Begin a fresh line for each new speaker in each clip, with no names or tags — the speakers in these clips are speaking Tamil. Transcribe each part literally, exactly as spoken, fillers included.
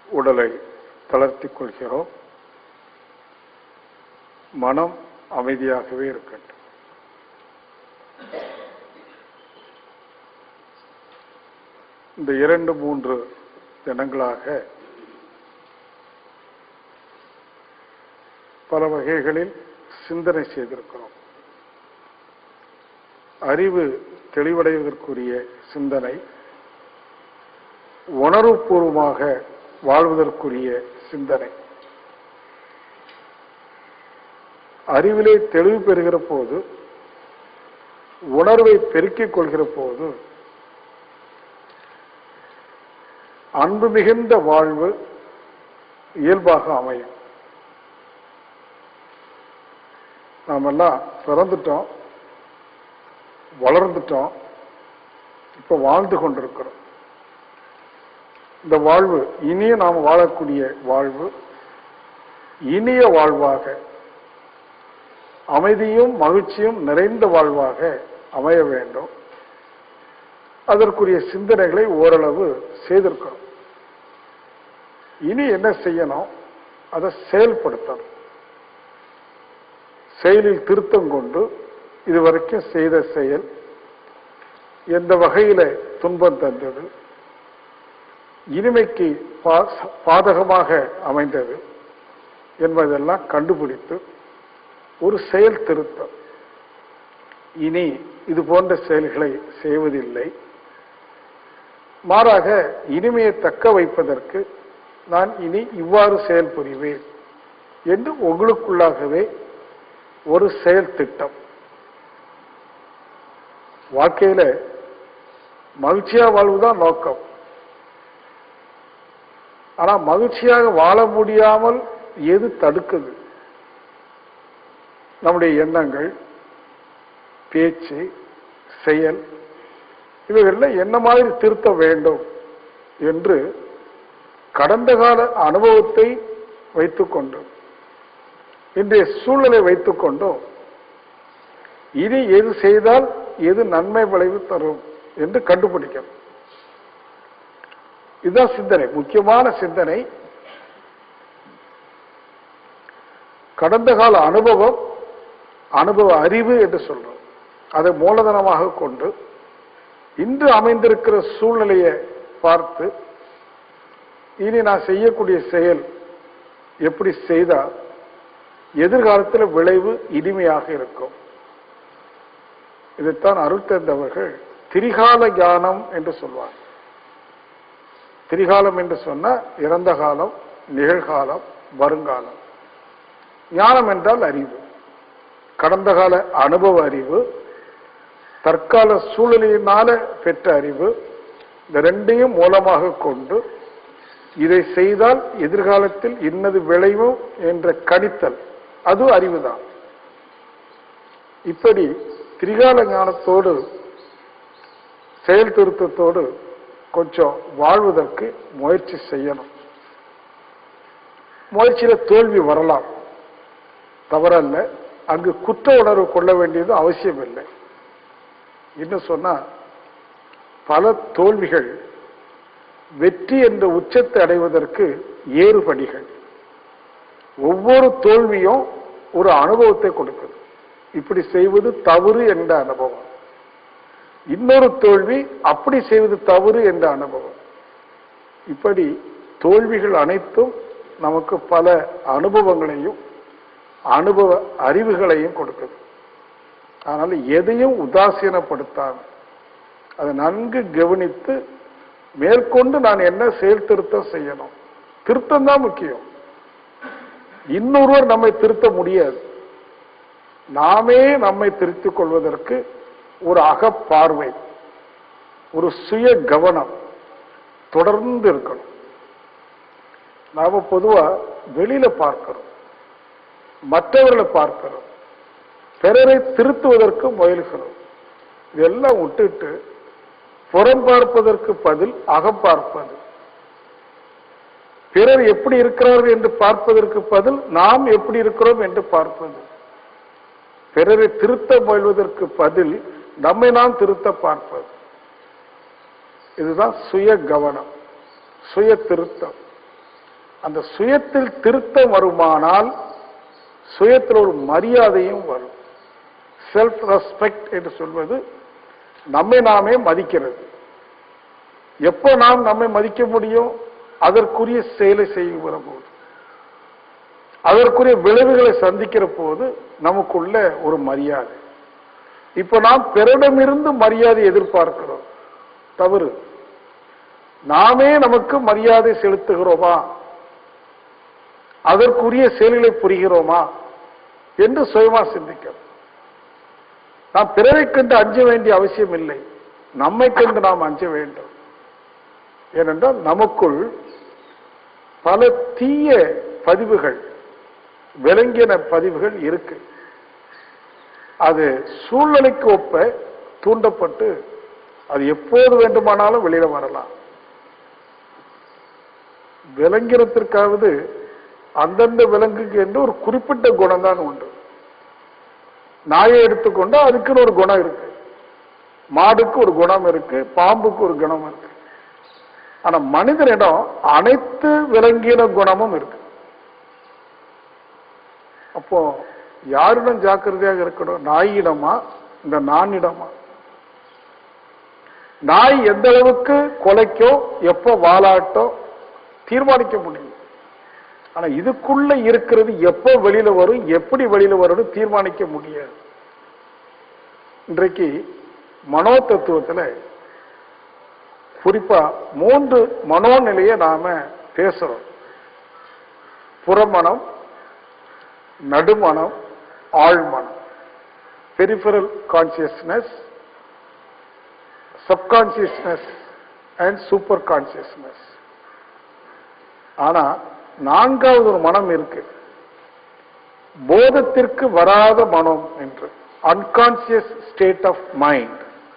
உடலை தளர்த்திக் கொள்கிறோம். மனம் அமைதியாகவே இருக்கட்டும். இந்த இரண்டு மூன்று தினங்களாக பல வகைகளில் சிந்தனை செய்திருக்கிறோம். அறிவு தெளிவடைவதற்குரிய சிந்தனை, உணர்வுபூர்வமாக வாழ்வதற்குரிய சிந்தனை. அறிவிலே தெளிவு பெறுகிற போது, உணர்வை பெருக்கிக் கொள்கிற போது அன்பு மிகுந்த வாழ்வு இயல்பாக அமையும். நாமெல்லாம் பிறந்துட்டோம், வளர்ந்துட்டோம், இப்ப வாழ்ந்து கொண்டிருக்கிறோம். இந்த வாழ்வு இனிய நாம் வாழக்கூடிய வாழ்வு இனிய வாழ்வாக, அமைதியும் மகிழ்ச்சியும் நிறைந்த வாழ்வாக அமைய வேண்டும். அதற்குரிய சிந்தனைகளை ஓரளவு செய்திருக்கிறோம். இனி என்ன செய்யணும்? அதை செயல்படுத்தணும். செயலில் திருத்தம் கொண்டு இதுவரைக்கும் செய்த செயல் எந்த வகையில துன்பம் தந்தது, இனிமைக்கு பாதகமாக அமைந்தது என்பதெல்லாம் கண்டுபிடித்து ஒரு செயல் திருத்தம். இனி இது போன்ற செயல்களை செய்வதில்லை, மாறாக இனிமையை தக்க வைப்பதற்கு நான் இனி இவ்வாறு செயல் புரிவேன் என்று உங்களுக்குள்ளாகவே ஒரு செயல் திட்டம். வாழ்க்கையில மகிழ்ச்சியா வாழ்வுதான் நோக்கம். ஆனா மகிழ்ச்சியாக வாழ முடியாமல் எது தடுக்குது? நம்முடைய எண்ணங்கள், பேச்சு, செயல், இவைகள்ல என்ன மாதிரி திருத்த வேண்டும் என்று கடந்த கால அனுபவத்தை வைத்துக்கொண்டு, இன்றைய சூழ்நிலை வைத்துக்கொண்டோம், இனி எது செய்தால் எது நன்மை விளைவு தரும் என்று கண்டுபிடிக்கணும். இதுதான் சிந்தனை, முக்கியமான சிந்தனை. கடந்த கால அனுபவம், அனுபவ அறிவு என்று சொல்றோம், அதை மூலதனமாக கொண்டு இன்று அமைந்திருக்கிற சூழ்நிலையை பார்த்து இனி நான் செய்யக்கூடிய செயல் எப்படி செய்தால் எதிர்காலத்தில் விளைவு இனிமையாக இருக்கும். இதைத்தான் அருள் தந்தவர்கள் திரிகால ஞானம் என்று சொல்வார். திரிகாலம் என்று சொன்ன இறந்த காலம், நிகழ்காலம், வருங்காலம். ஞானம் என்றால் அறிவு, கடந்த கால அனுபவ அறிவு, தற்கால சூழ்நிலையினால பெற்ற அறிவு. இந்த ரெண்டையும் மூலமாக கொண்டு இதை செய்தால் எதிர்காலத்தில் இன்னது விளைவும் என்ற கணித்தல், அது அறிவுதான். இப்படி திரிகால ஞானத்தோடு செயல் திருத்தத்தோடு கொஞ்சம் வாழ்வதற்கு முயற்சி செய்யணும். முயற்சியில தோல்வி வரலாம், தவறல்ல. அங்கு குற்ற உணர்வு கொள்ள வேண்டியது அவசியம் இல்லை. இன்னும் சொன்னா பல தோல்விகள் வெற்றி என்ற உச்சத்தை அடைவதற்கு ஏறுபடிகள். ஒவ்வொரு தோல்வியும் ஒரு அனுபவத்தை கொடுக்குது. இப்படி செய்வது தவறு என்ற அனுபவம். இன்னொரு தோல்வி அப்படி செய்வது தவறு என்ற அனுபவம். இப்படி தோல்விகள் அனைத்தும் நமக்கு பல அனுபவங்களையும் அனுபவ அறிவுகளையும் கொடுக்குது. அதனால எதையும் உதாசீனப்படுத்தாம அதை நன்கு கவனித்து மேற்கொண்டு நான் என்ன செயல் திருத்தம் செய்யணும். திருத்தம் தான் முக்கியம். இன்னொருவர் நம்மை திருத்த முடியாது. நாமே நம்மை திருத்திக் கொள்வதற்கு ஒரு அகப்பார்வை, ஒரு சுய கவனம் தொடர்ந்து இருக்கணும். நாம பொதுவா வெளியில பார்க்கிறோம், மற்றவர்களை பார்க்கிறோம், பிறரை திருத்துவதற்கு முயல்கிறோம். இதெல்லாம் விட்டுட்டு புறம் பார்ப்பதற்கு பதில் அகம் பார்ப்பது, பிறர் எப்படி இருக்கிறார்கள் என்று பார்ப்பதற்கு பதில் நாம் எப்படி இருக்கிறோம் என்று பார்ப்பது, பிறரை திருத்த முயல்வதற்கு பதில் நம்மை நாம் திருத்த பார்ப்பது. இதுதான் சுய கவனம், சுய திருத்தம். அந்த சுயத்தில் திருத்தம் வருமானால் சுயத்தில் ஒரு மரியாதையும் வரும். செல்ஃப் ரெஸ்பெக்ட் என்று சொல்வது நம்மை நாமே மதிக்கிறது. எப்போ நாம் நம்மை மதிக்க முடியும்? அதற்குரிய செயலை செய்கிற போது, அதற்குரிய விளைவுகளை சந்திக்கிற போது நமக்குள்ள ஒரு மரியாதை. இப்ப நாம் பிறரிடமிருந்து மரியாதை எதிர்பார்க்கிறோம், தவறு. நாமே நமக்கு மரியாதை செலுத்துகிறோமா, அதற்குரிய செயல்களை புரிகிறோமா என்று சுயமா சிந்திக்கிறோம். நாம் பிறரை கண்டு அஞ்ச வேண்டிய அவசியம் இல்லை, நம்மை கண்டு நாம் அஞ்ச வேண்டும். ஏனென்றால் நமக்குள் பல தீய பதிவுகள், விலங்கின பதிவுகள் இருக்கு. அது சூழ்நிலைக்கு ஒப்ப தூண்டப்பட்டு அது எப்போது வேண்டுமானாலும் வெளியில வரலாம். விலங்கினத்திற்காவது அந்தந்த விலங்குக்கு என்று ஒரு குறிப்பிட்ட குணம் தான் உண்டு. நாயை எடுத்துக்கொண்டா அதுக்குன்னு ஒரு குணம் இருக்கு, மாடுக்கு ஒரு குணம் இருக்கு, பாம்புக்கு ஒரு குணம் இருக்கு. ஆனா மனிதனிடம் அனைத்து விலங்கின குணமும் இருக்கு. அப்போ யாரிடம் ஜாக்கிரதையாக இருக்கணும்? நாயிடமா, இந்த நானிடமா? நாய் எந்த அளவுக்கு கொலைக்கோ எப்போ வாலாட்டோ தீர்மானிக்க முடியும். ஆனா இதுக்குள்ள இருக்கிறது எப்போ வெளியில வரும், எப்படி வெளியில வரும் தீர்மானிக்க முடியாது. இன்றைக்கு மனோ தத்துவத்துல குறிப்பா மூன்று மனோநிலையை நாம பேசுறோம். புறமனம், நடுமனம், ஆழ்மனம். Peripheral consciousness, subconsciousness and super consciousness. ஆனா நான்காவது ஒரு மனம் இருக்கு, போதத்திற்கு வராத மனம் என்று, அன்கான்சியஸ் ஸ்டேட் ஆஃப் மைண்ட்.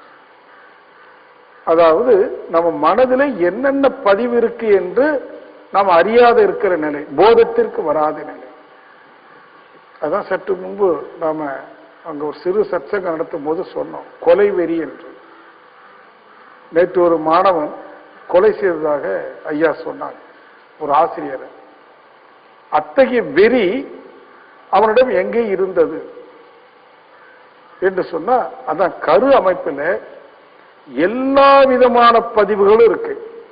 அதாவது நம்ம மனதில் என்னென்ன பதிவு இருக்கு என்று நாம் அறியாத இருக்கிற நிலை, போதத்திற்கு வராத நிலை. அதான் சற்று முன்பு நாம அங்க ஒரு சிறு சத்சங்கம் நடத்தும் போது சொன்னோம், கொலை வெறி என்று. நேற்று ஒரு மாணவன் கொலை செய்ததாக ஐயா சொன்னாங்க, ஒரு ஆசிரியர். அத்தகைய வெறி அவனிடம் எங்கே இருந்தது என்று சொன்னா, அதான் கரு அமைப்பில் எல்லா விதமான பதிவுகளும் இருக்கு.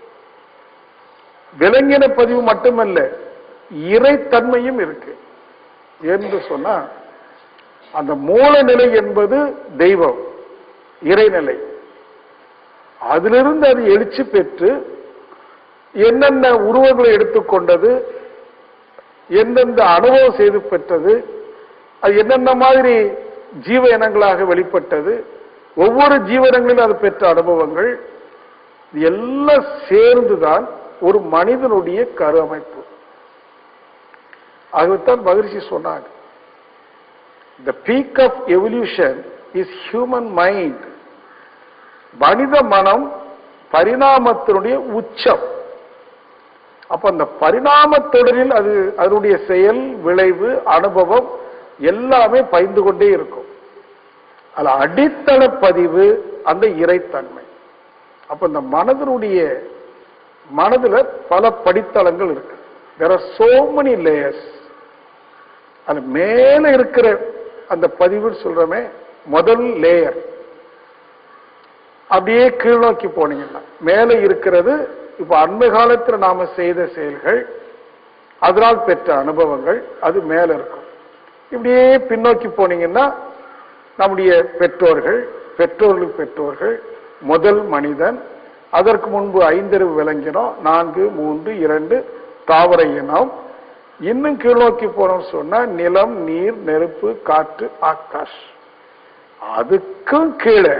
விலங்கின பதிவு மட்டுமல்ல, இறைத்தன்மையும் இருக்கு. என்று சொன்னா அந்த மூல நிலை என்பது தெய்வம், இறைநிலை. அதிலிருந்து அது எழுச்சி பெற்று என்னென்ன உருவங்களை எடுத்துக்கொண்டது, எந்தெந்த அனுபவம் செய்து பெற்றது, அது என்னென்ன மாதிரி ஜீவ இனங்களாக வெளிப்பட்டது, ஒவ்வொரு ஜீவனங்களிலும் அது பெற்ற அனுபவங்கள் எல்லாம் சேர்ந்துதான் ஒரு மனிதனுடைய கரு அமைப்பு. அதுதான் மகிழ்ச்சி சொன்னாங்க, the peak of evolution is human mind. மனித மனம் பரிணாமத்தினுடைய உச்சம். அப்ப அந்த பரிணாம தொடரில் அது அதனுடைய செயல், விளைவு, அனுபவம் எல்லாமே பயந்து கொண்டே இருக்கும். அது அடித்தள பதிவு அந்த இறைத்தன்மை. அப்ப இந்த மனதனுடைய மனதுல பல படித்தளங்கள் இருக்கு. there are so many layers. அது மேல இருக்கிற அந்த பதிவு சொல்றமே முதல் லேயர். அப்படியே கீழ் நோக்கி போனீங்கன்னா மேல இருக்கிறது இப்ப அண்மை காலத்தில் நாம செய்த செயல்கள், அதனால் பெற்ற அனுபவங்கள், அது மேல இருக்கும். இப்படியே பின்னோக்கி போனீங்கன்னா நம்முடைய பெற்றோர்கள், பெற்றோர்களுக்கு பெற்றோர்கள், முதல் மனிதன், அதற்கு முன்பு ஐந்தறிவு விலங்கினம், நான்கு, மூன்று, இரண்டு தாவர இனம், இன்னும் கீழ்நோக்கி போனோம் சொன்னா நிலம், நீர், நெருப்பு, காற்று, ஆகாஷ். அதுக்கும் கீழே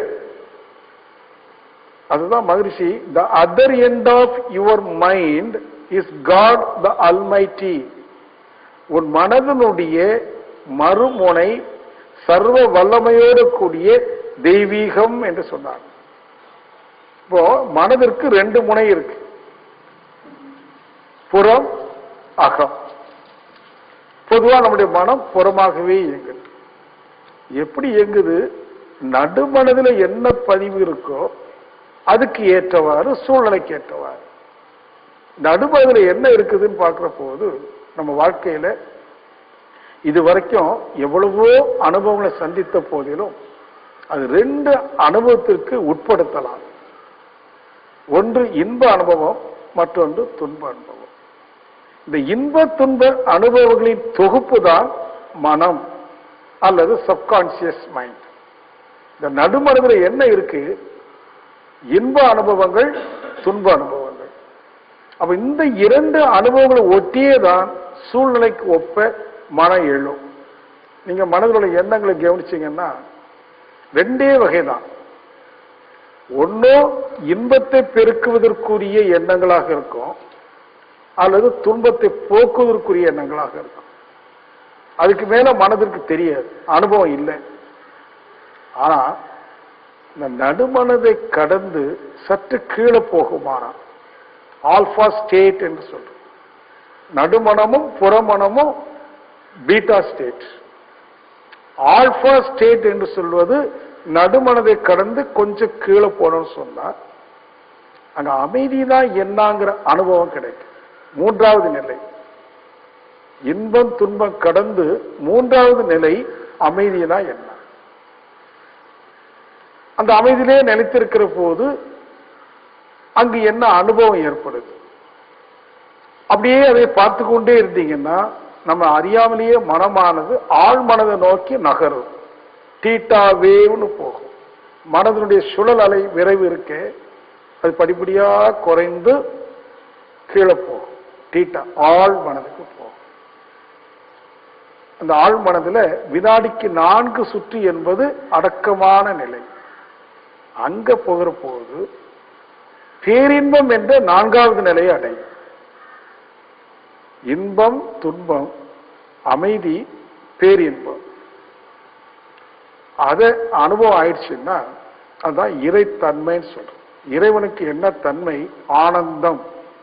அதுதான் மகிழ்ச்சி. the other end of your mind is God the Almighty. உன் மனதனுடைய மறுமுனை சர்வ வல்லமையோடு கூடிய தெய்வீகம் என்று சொன்னார். இப்போ மனதிற்கு ரெண்டு முனை இருக்கு, புறம், அகம். பொதுவா நம்முடைய மனம் புறமாகவே இயங்குது. எப்படி இயங்குது? நடுமனதில் என்ன பதிவு இருக்கோ அதுக்கு ஏற்றவாறு, சூழ்நிலைக்கு ஏற்றவாறு. நடுமனதுல என்ன இருக்குதுன்னு பார்க்கிற போது நம்ம வாழ்க்கையில இது வரைக்கும் எவ்வளவோ அனுபவங்களை சந்தித்த போதிலும் அது ரெண்டு அனுபவத்திற்கு உட்படுத்தலாம். ஒன்று இன்ப அனுபவம், மற்றொன்று துன்ப அனுபவம். இந்த இன்ப துன்ப அனுபவங்களின் தொகுப்பு தான் மனம் அல்லது சப்கான்சியஸ் மைண்ட். இந்த நடுமனதில் என்ன இருக்கு? இன்ப அனுபவங்கள், துன்ப அனுபவங்கள். அப்ப இந்த இரண்டு அனுபவங்களை ஒட்டியே தான் சூழ்நிலைக்கு ஒப்ப மனம் எழும். நீங்க மனதிலுள்ள எண்ணங்களை கவனிச்சீங்கன்னா ரெண்டே வகைதான். ஒன்னும் இன்பத்தை பெருக்குவதற்குரிய எண்ணங்களாக இருக்கும், அல்லது துன்பத்தை போக்குவதற்குரிய எண்ணங்களாக இருக்கும். அதுக்கு மேல மனதிற்கு தெரியாது, அனுபவம் இல்லை. ஆனா இந்த நடுமனதை கடந்து சற்று கீழே போகுமானா ஆல்பா ஸ்டேட் என்று சொல்றோம். நடுமனமும் புறமனமும் பீட்டா ஸ்டேட். ஆல்பா ஸ்டேட் என்று சொல்வது நடுமனதை கடந்து கொஞ்சம் கீழே போனோம்னு சொன்னா அங்க அமைதி தான் என்னங்கிற அனுபவம் கிடைக்கும். மூன்றாவது நிலை இன்பம் துன்பம் கடந்து மூன்றாவது நிலை அமைதி தான் என்ன. அந்த அமைதியிலே நிலைத்திருக்கிற போது அங்கு என்ன அனுபவம் ஏற்படுது. அப்படியே அதை பார்த்து கொண்டே இருந்தீங்கன்னா நம்ம அறியாமலேயே மனமானது ஆழ் மனதை நோக்கி நகரும். டீட்டா வேவ்னு போகும். மனதனுடைய சுழல் அலை விரைவு இருக்கே அது படிப்படியா குறைந்து கீழே போகும். டீட்டா ஆழ் மனதுக்கு போகும். அந்த ஆழ் மனதுல வினாடிக்கு நான்கு சுற்று என்பது அடக்கமான நிலை. அங்க போகிற போது பேரின்பம் என்ற நான்காவது நிலையை அடையும். இன்பம் துன்பம் அமைதி பேரின்பம். அத அனுபவம் ஆயிடுச்சுன்னா அதுதான் இறைத்தன்மைன்னு சொல்றோம். இறைவனுக்கு என்ன தன்மை? ஆனந்தம்.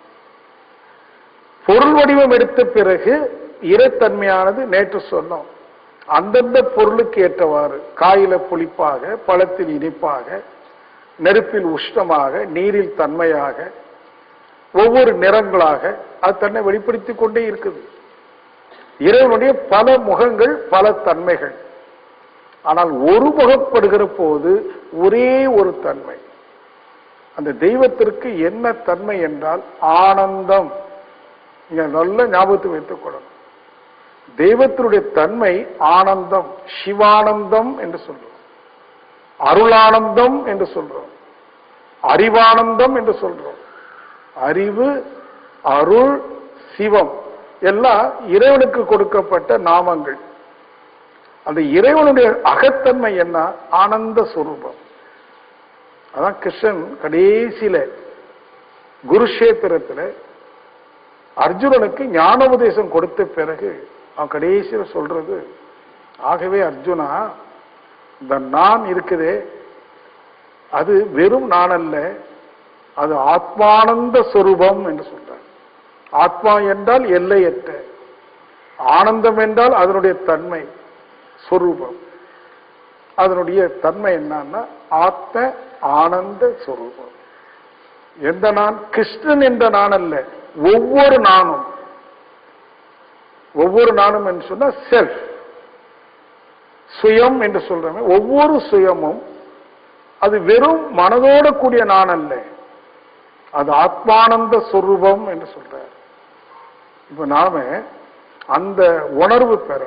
பொருள் வடிவம் எடுத்த பிறகு இறைத்தன்மையானது நேற்று சொன்னோம். அந்தந்த பொருளுக்கு ஏற்றவாறு காயில புளிப்பாக, பழத்தில் இனிப்பாக, நெருப்பில் உஷ்ணமாக, நீரில் தன்மையாக, ஒவ்வொரு நிறங்களாக அது தன்னை வெளிப்படுத்திக் கொண்டே இருக்குது. இறைவனுடைய பல முகங்கள், பல தன்மைகள். ஆனால் ஒரு முகப்படுகிற போது ஒரே ஒரு தன்மை. அந்த தெய்வத்திற்கு என்ன தன்மை என்றால் ஆனந்தம். நீங்க நல்ல ஞாபகத்தை வைத்துக் கொள்ளணும். தெய்வத்தினுடைய தன்மை ஆனந்தம். சிவானந்தம் என்று சொல்றோம், அருளானந்தம் என்று சொல்றோம், அறிவானந்தம் என்று சொல்றோம். அறிவு, அருள், சிவம் எல்லாம் இறைவனுக்கு கொடுக்கப்பட்ட நாமங்கள். அந்த இறைவனுடைய அகத்தன்மை என்ன? ஆனந்த சுரூபம். அதான் கிருஷ்ணன் கடைசியில குருஷேத்திரத்தில் அர்ஜுனனுக்கு ஞானோபதேசம் கொடுத்த பிறகு அவன் கடைசியில சொல்றது, ஆகவே அர்ஜுனா இந்த நான் இருக்குதே அது வெறும் நான் அல்ல, அது ஆத்மானந்த சொரூபம் என்று சொல்றார். ஆத்மா என்றால் எல்லையற்ற, ஆனந்தம் என்றால் அதனுடைய தன்மை சொரூபம். அதனுடைய தன்மை என்னன்னா ஆத்ம ஆனந்த சொரூபம். எந்த நான்? கிருஷ்ணன் என்ற நான் அல்ல, ஒவ்வொரு நானும். ஒவ்வொரு நானும் என்று சொன்னா செல்ஃப், சுயம் என்று சொல்றோமே, ஒவ்வொரு சுயமும் அது வெறும் மனதோட கூடிய நான் அல்ல, அது ஆத்மானந்த சொரூபம் என்று சொல்ற. இப்ப நாம அந்த உணர்வு பெற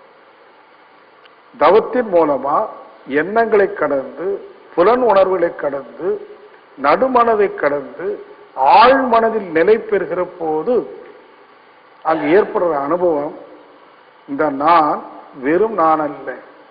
தவத்தின் மூலமா எண்ணங்களை கடந்து, புலன் உணர்வுகளை கடந்து, நடுமனதை கடந்து ஆழ் மனதில் நிலை பெறுகிற போது அங்கு ஏற்படுற அனுபவம், இந்த நான் வெறும் நான் அல்ல,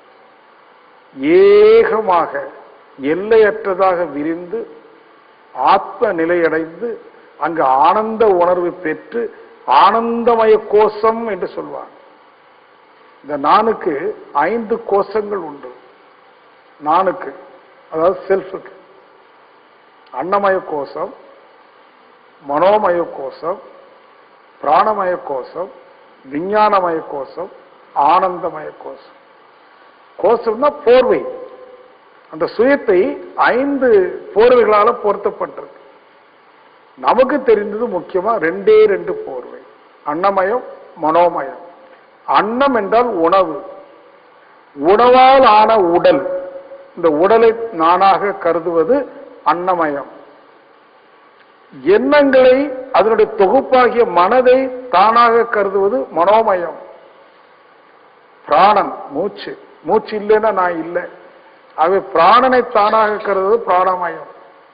ஏகமாக எல்லையற்றதாக விரிந்து ஆத்ம நிலையடைந்து அங்கு ஆனந்த உணர்வு பெற்று ஆனந்தமய கோஷம் என்று சொல்வார். இந்த நானுக்கு ஐந்து கோஷங்கள் உண்டு. நானுக்கு, அதாவது செல்ஃபுக்கு, அன்னமய கோஷம், மனோமய கோஷம், பிராணமய கோஷம், விஞ்ஞானமய கோஷம், ஆனந்தமய கோஷம். கோஷம்னா போர்வை. அந்த சுயத்தை ஐந்து போர்வைகளால பொருத்தப்பட்டிருக்கு. நமக்கு தெரிந்தது முக்கியமா ரெண்டே ரெண்டு போர்வை, அன்னமயம் மனோமயம். அன்னம் என்றால் உணவு, உணவால் ஆன உடல், இந்த உடலை நானாக கருதுவது அன்னமயம். எண்ணங்களை அதனுடைய தொகுப்பாகிய மனதை தானாக கருதுவது மனோமயம். பிராணன் மூச்சு, மூச்சு இல்லைன்னா நான் இல்லை. ஆகவே பிராணனை தானாக கருதுவது பிராணமயம்.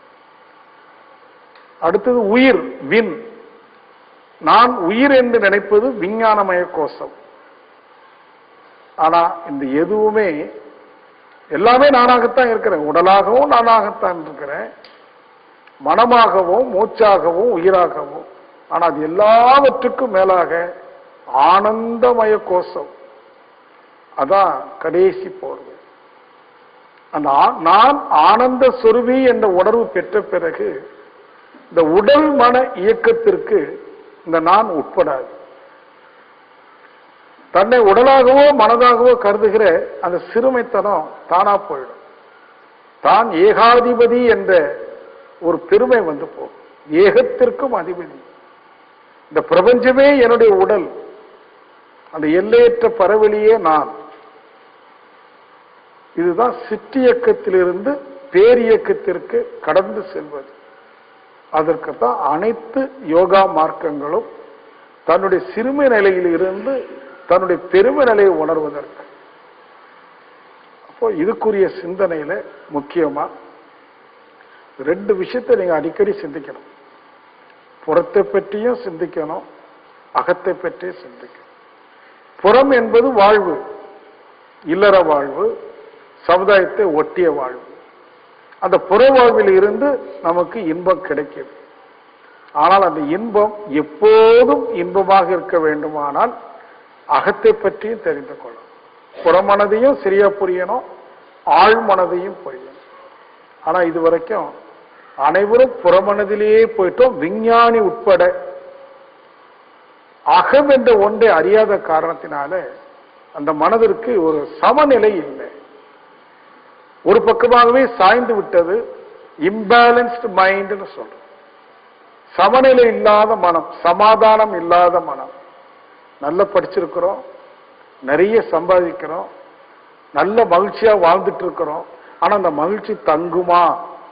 அடுத்தது உயிர், விண். நான் உயிர் என்று நினைப்பது விஞ்ஞானமய கோஷம். ஆனா இந்த எதுவுமே எல்லாமே நானாகத்தான் இருக்கிறேன். உடலாகவும் நானாகத்தான் இருக்கிறேன், மனமாகவும் மூச்சாகவும் உயிராகவும். ஆனா அது எல்லாவற்றுக்கும் மேலாக ஆனந்தமய கோஷம். அதான் கடைசி போர்வை. அந்த நான் ஆனந்த சொருவி என்ற உணர்வு பெற்ற பிறகு இந்த உடல் மன இயக்கத்திற்கு இந்த நான் உட்படாது. தன்னை உடலாகவோ மனதாகவோ கருதுகிற அந்த சிறுமைத்தனம் தானா போயிடும். தான் ஏகாதிபதி என்ற ஒரு பெருமை வந்து போகும். ஏகத்திற்கும் அதிபதி, இந்த பிரபஞ்சமே என்னுடைய உடல், அந்த எல்லையற்ற பரவெளியே நான். இதுதான் சிற்றியக்கத்திலிருந்து பேரியக்கத்திற்கு கடந்து செல்வது. அதற்குத்தான் அனைத்து யோகா மார்க்கங்களும் தன்னுடைய சிறுமை நிலையில் இருந்து தன்னுடைய பெருமை நிலையை உணர்வதற்கு. அப்போ இதுக்குரிய சிந்தனையில முக்கியமா ரெண்டு விஷயத்தை நீங்க அடிக்கடி சிந்திக்கணும். புறத்தை பற்றியும் சிந்திக்கணும், அகத்தை பற்றியும் சிந்திக்கணும். புறம் என்பது வாழ்வு, இல்லற வாழ்வு, சமுதாயத்தை ஒட்டிய வாழ்வு. அந்த புற வாழ்வில் இருந்து நமக்கு இன்பம் கிடைக்கிறது. ஆனால் அந்த இன்பம் எப்போதும் இன்பமாக இருக்க வேண்டுமானால் அகத்தை பற்றியும் தெரிந்து கொள்ளும். புறமனதையும் சரியா புரியணும், ஆழ்மனதையும் புரியணும். ஆனா இது வரைக்கும் அனைவரும் புறமனதிலேயே போயிட்டோம், விஞ்ஞானி உட்பட. அகம் என்ற ஒன்றை அறியாத காரணத்தினால அந்த மனதிற்கு ஒரு சமநிலை இல்லை, ஒரு பக்கமாகவே சாய்ந்து விட்டது. இம்பேலன்ஸ்டு மைண்ட்னு சொல்றோம். சமநிலை இல்லாத மனம், சமாதானம் இல்லாத மனம். நல்லா படிச்சிருக்கிறோம், நிறைய சம்பாதிக்கிறோம், நல்ல மகிழ்ச்சியா வாழ்ந்துட்டு இருக்கிறோம். ஆனா அந்த மகிழ்ச்சி தங்குமா?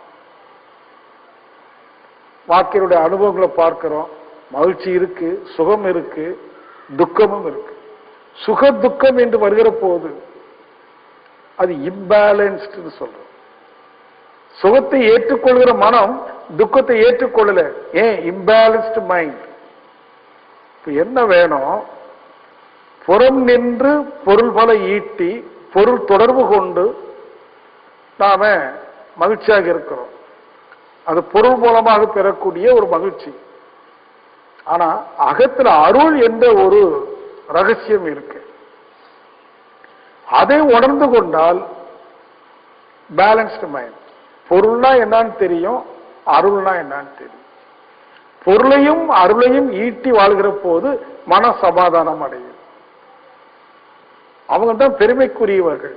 வாழ்க்கையுடைய அனுபவங்களை பார்க்கிறோம். மகிழ்ச்சி இருக்கு, சுகம் இருக்கு, துக்கமும் இருக்கு. சுக துக்கம் என்று வருகிற போது அது இம்பேலன்ஸ்டு சொல்றோம். சுகத்தை ஏற்றுக்கொள்கிற மனம் துக்கத்தை ஏற்றுக்கொள்ளல. ஏன்? Imbalanced mind. இப்ப என்ன வேணும்? புறம் நின்று பொருள் பல ஈட்டி பொருள் தொடர்பு கொண்டு நாம மகிழ்ச்சியாக இருக்கிறோம். அது பொருள் மூலமாக பெறக்கூடிய ஒரு மகிழ்ச்சி. ஆனா அகத்துல அருள் என்ற ஒரு ரகசியம் இருக்கு. அதை உணர்ந்து கொண்டால் பேலன்ஸ்டு மைண்ட். பொருள்னா என்னன்னு தெரியும், அருள்னா என்னன்னு தெரியும். பொருளையும் அருளையும் ஈட்டி வாழ்கிற போது மன சமாதானம் அடையும். அவங்க தான் பெருமைக்குரியவர்கள்.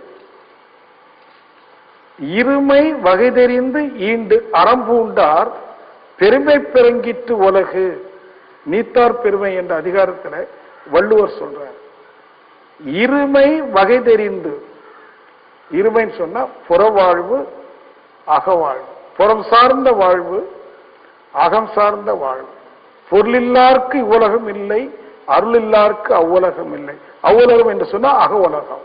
இருமை வகை தெரிந்து ஈண்டு அறம்பூண்டார் பெருமை பெருங்கிட்டு உலகு நீத்தார் பெருமை என்ற அதிகாரத்தில் வள்ளுவர் சொல்றார். இருமை வகை தெரிந்து, இருமைன்னு சொன்னா புறவாழ்வு அகவாழ்வு, புறம் சார்ந்த வாழ்வு அகம் சார்ந்த வாழ்வு. பொருளில்லார்க்கு இவ்வுலகம் இல்லை, அருள் இல்லார்க்கு அவ்வுலகம் இல்லை. அவ்வுலகம் என்று சொன்னா அக உலகம்.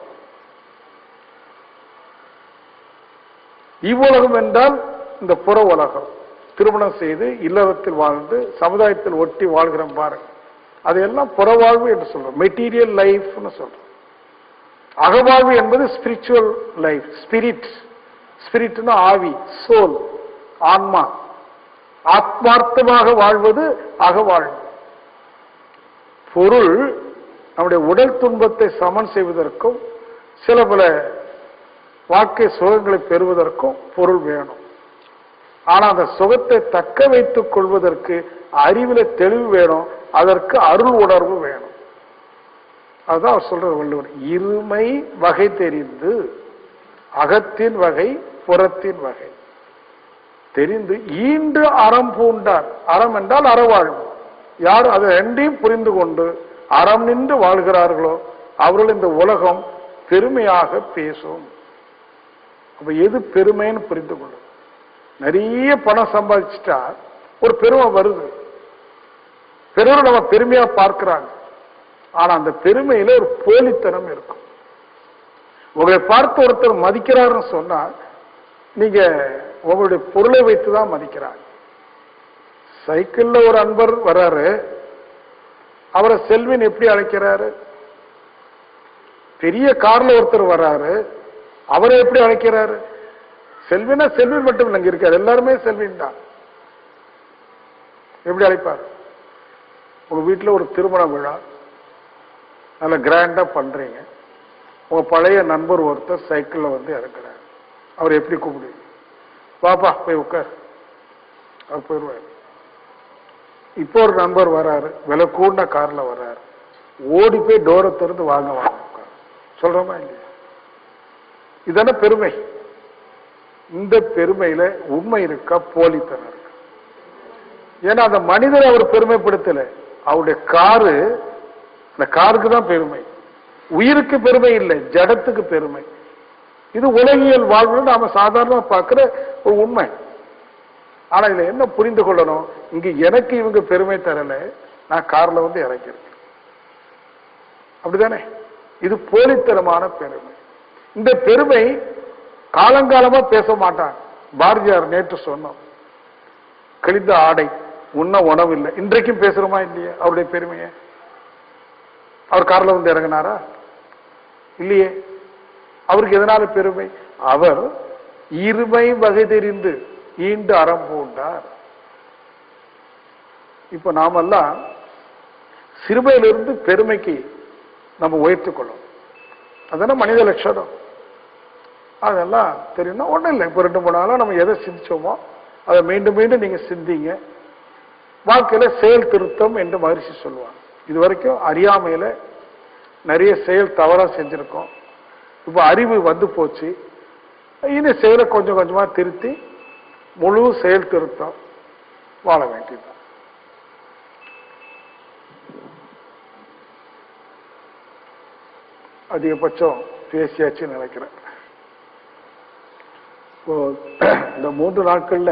இவ்வுலகம் என்றால் இந்த புற உலகம். திருமணம் செய்து இல்லறத்தில் வாழ்ந்து சமுதாயத்தில் ஒட்டி வாழ்கிறோம் பாருங்க, அதையெல்லாம் புறவாழ்வு என்று சொல்றோம், மெட்டீரியல் லைஃப்னு சொல்றோம். அகவாழ்வு என்பது ஸ்பிரிச்சுவல் லைஃப், ஸ்பிரிட். ஸ்பிரிட்னா ஆவி, சோல், ஆன்மா. ஆத்மார்த்தமாக வாழ்வது அகவாழ்வு. பொருள் நம்முடைய உடல் துன்பத்தை சமன் செய்வதற்கும் சில பல வாழ்க்கை சுகங்களை பெறுவதற்கும் பொருள் வேணும். ஆனா அந்த சுகத்தை தக்க வைத்துக் கொள்வதற்கு அறிவில தெளிவு வேணும், அதற்கு அருள் உணர்வு வேணும். அதுதான் அவர் சொல்ற வள்ளுவர். இருமை வகை தெரிந்து, அகத்தின் வகை புறத்தின் வகை தெரிந்து ஈண்டு அறம் பூண்டார். அறம் என்றால் அறவாழ்வு. யார் அதை ரெண்டையும் புரிந்து கொண்டு அறம் நின்று வாழ்கிறார்களோ அவர்கள் இந்த உலகம் பெருமையாக பேசும். அப்ப எது பெருமைன்னு புரிந்து கொள்ளும். நிறைய பணம் சம்பாதிச்சுட்டா ஒரு பெருமை வருது, பெருமை நம்ம பெருமையா பார்க்கிறாங்க. ஆனா அந்த பெருமையில ஒரு போலித்தனம் இருக்கும். உங்களை பார்த்து ஒருத்தர் மதிக்கிறாருன்னு சொன்னா நீங்க உங்களுடைய பொருளை வைத்துதான் மதிக்கிறாங்க. சைக்கிள்ல ஒரு அன்பர் வர்றாரு, அவரை செல்வின் எப்படி அழைக்கிறாரு? பெரிய கார்ல ஒருத்தர் வர்றாரு, அவரை எப்படி அழைக்கிறாரு? செல்வினா செல்வின் மட்டும் இல்லைங்க இருக்காரு, எல்லாருமே செல்வின் தான். எப்படி அழைப்பார்? உங்க வீட்டுல ஒரு திருமண விழா நல்ல கிராண்டா பண்றீங்க, உங்க பழைய நண்பர் ஒருத்தர் சைக்கிள்ல வந்து இறக்குறாரு, அவர் எப்படி கூப்பிடுவீங்க? பாப்பா போய் உட்கார், அவர் போயிடுவார். இப்போ ஒரு நண்பர் வர்றாரு, விலை கூண்ட கார்ல வர்றாரு, ஓடி போய் டோரை திறந்து வாங்க வாங்க உட்கார் சொல்றோமா இல்லையா? இதான பெருமை. இந்த பெருமையில உண்மை இருக்கா போலித்தனம் இருக்கு? ஏன்னா அந்த மனிதரை அவர் பெருமைப்படுத்தல, அவருடைய காரு, அந்த காருக்கு தான் பெருமை. உயிருக்கு பெருமை இல்லை, ஜடத்துக்கு பெருமை. இது உலகியல் வாழ்வு நாம சாதாரண பார்க்கிற ஒரு உண்மை. ஆனா இதுல என்ன புரிந்து கொள்ளணும்? இங்க எனக்கு இவங்க பெருமை தரல, நான் கார்ல வந்து இறக்கிறேன், அப்படிதானே? இது போலித்தனமான பெருமை. இந்த பெருமை காலங்காலமா பேச மாட்டாங்க. பாரதியார் நேற்று சொன்னோம், கிழிந்த ஆடை உண்ண உணவு இல்லை, இன்றைக்கும் பேசுறோமா இல்லையா அவருடைய பெருமையை? அவர் கார்ல வந்து இறங்கினாரா? இல்லையே. அவருக்கு எதனால பெருமை? அவர் இருமை வகை தெரிந்து ஈண்டு அறம் பூண்டார். இப்ப நாமெல்லாம் சிறுமையிலிருந்து பெருமைக்கு நம்ம உயர்த்திக் கொள்ளும். அதெல்லாம் மனித லட்சணம். அதெல்லாம் தெரியும்னா ஒன்றும் இல்லை. இப்போ ரெண்டு மூணு நாளாக நம்ம எதை சிந்திச்சோமோ அதை மீண்டும் மீண்டும் நீங்க சிந்திங்க. வாழ்க்கையில செயல் திருத்தம் என்று மகிழ்ச்சி சொல்லுவாங்க. இது வரைக்கும் அறியாமையில நிறைய செயல் தவறா செஞ்சிருக்கோம். இப்போ அறிவு வந்து போச்சு, இனி செயலை கொஞ்சம் கொஞ்சமா திருத்தி முழு செயல் திருத்தம் வாழ வேண்டியது. அதிகபட்சம் பேசியாச்சு நினைக்கிறேன். இப்போ இந்த மூன்று நாட்கள்ல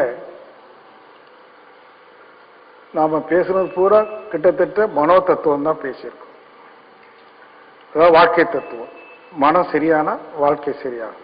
நாம பேசுறது பூரா கிட்டத்தட்ட மனோ தத்துவம் தான் பேசியிருக்கோம். அதாவது வாழ்க்கை தத்துவம். மனம் சரியானா வாழ்க்கை சரியாகும்.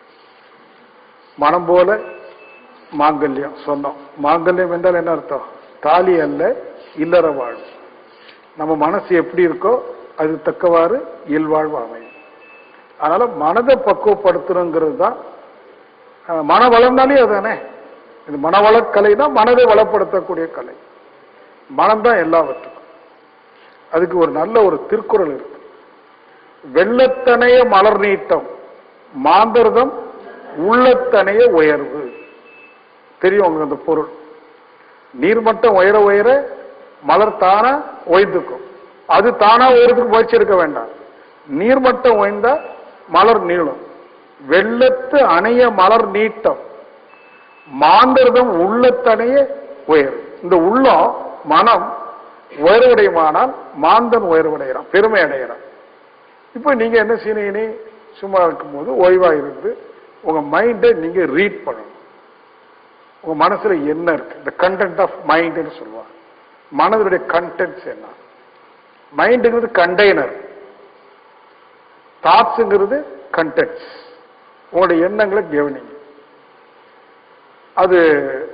மனம் போல மாங்கல்யம் சொன்னோம். மாங்கல்யம் என்றால் என்ன அர்த்தம்? தாலி அல்ல, இல்லற வாழ்வு. நம்ம மனசு எப்படி இருக்கோ அது தக்கவாறு இயல்வாழ்வு அமையும். அதனால மனதை பக்குவப்படுத்தணுங்கிறது தான் மன வளம்னாலே அதுதானே. இது மனவள கலை தான், மனதை வளப்படுத்தக்கூடிய கலை. மனம்தான் எல்லாவற்றுக்கும். அதுக்கு ஒரு நல்ல ஒரு திருக்குறள் இருக்கு. வெள்ளத்தனைய மலர் நீட்டம் மாந்தர்தம் உள்ளத்தனைய உயர்வு. தெரியும் உங்களுக்கு அந்த பொருள். நீர்மட்டம் உயர உயர மலர் தானா உயர்ந்துக்கும். அது தானா உயரத்துக்கு முயற்சி எடுக்க வேண்டாம். நீர்மட்டம் உயர்ந்தா மலர் நீளும். வெள்ளத்து அணைய மலர் நீட்டம் மாந்தர்தம் உள்ளத்தனைய உயர். இந்த உள்ளம் மனம் உயர்வடையுமானால் மாந்தன் உயர்வடைகிறான், பெருமை அடைகிறான். இப்ப நீங்க என்ன செய்யணும்? சும்மா இருக்கும்போது ஓய்வா இருந்து உங்க மைண்டை நீங்க ரீட் பண்ணணும். உங்க மனசுல என்ன இருக்கு? இந்த கண்டென்ட் ஆஃப் மைண்ட்னு சொல்லுவாங்க. மனதுடைய கண்டென்ட்ஸ் என்ன? மைண்டுங்கிறது கண்டெய்னர், தாட்ஸ்ங்கிறது கண்டென்ட்ஸ். உங்களுடைய எண்ணங்களை கவனிங்க. அது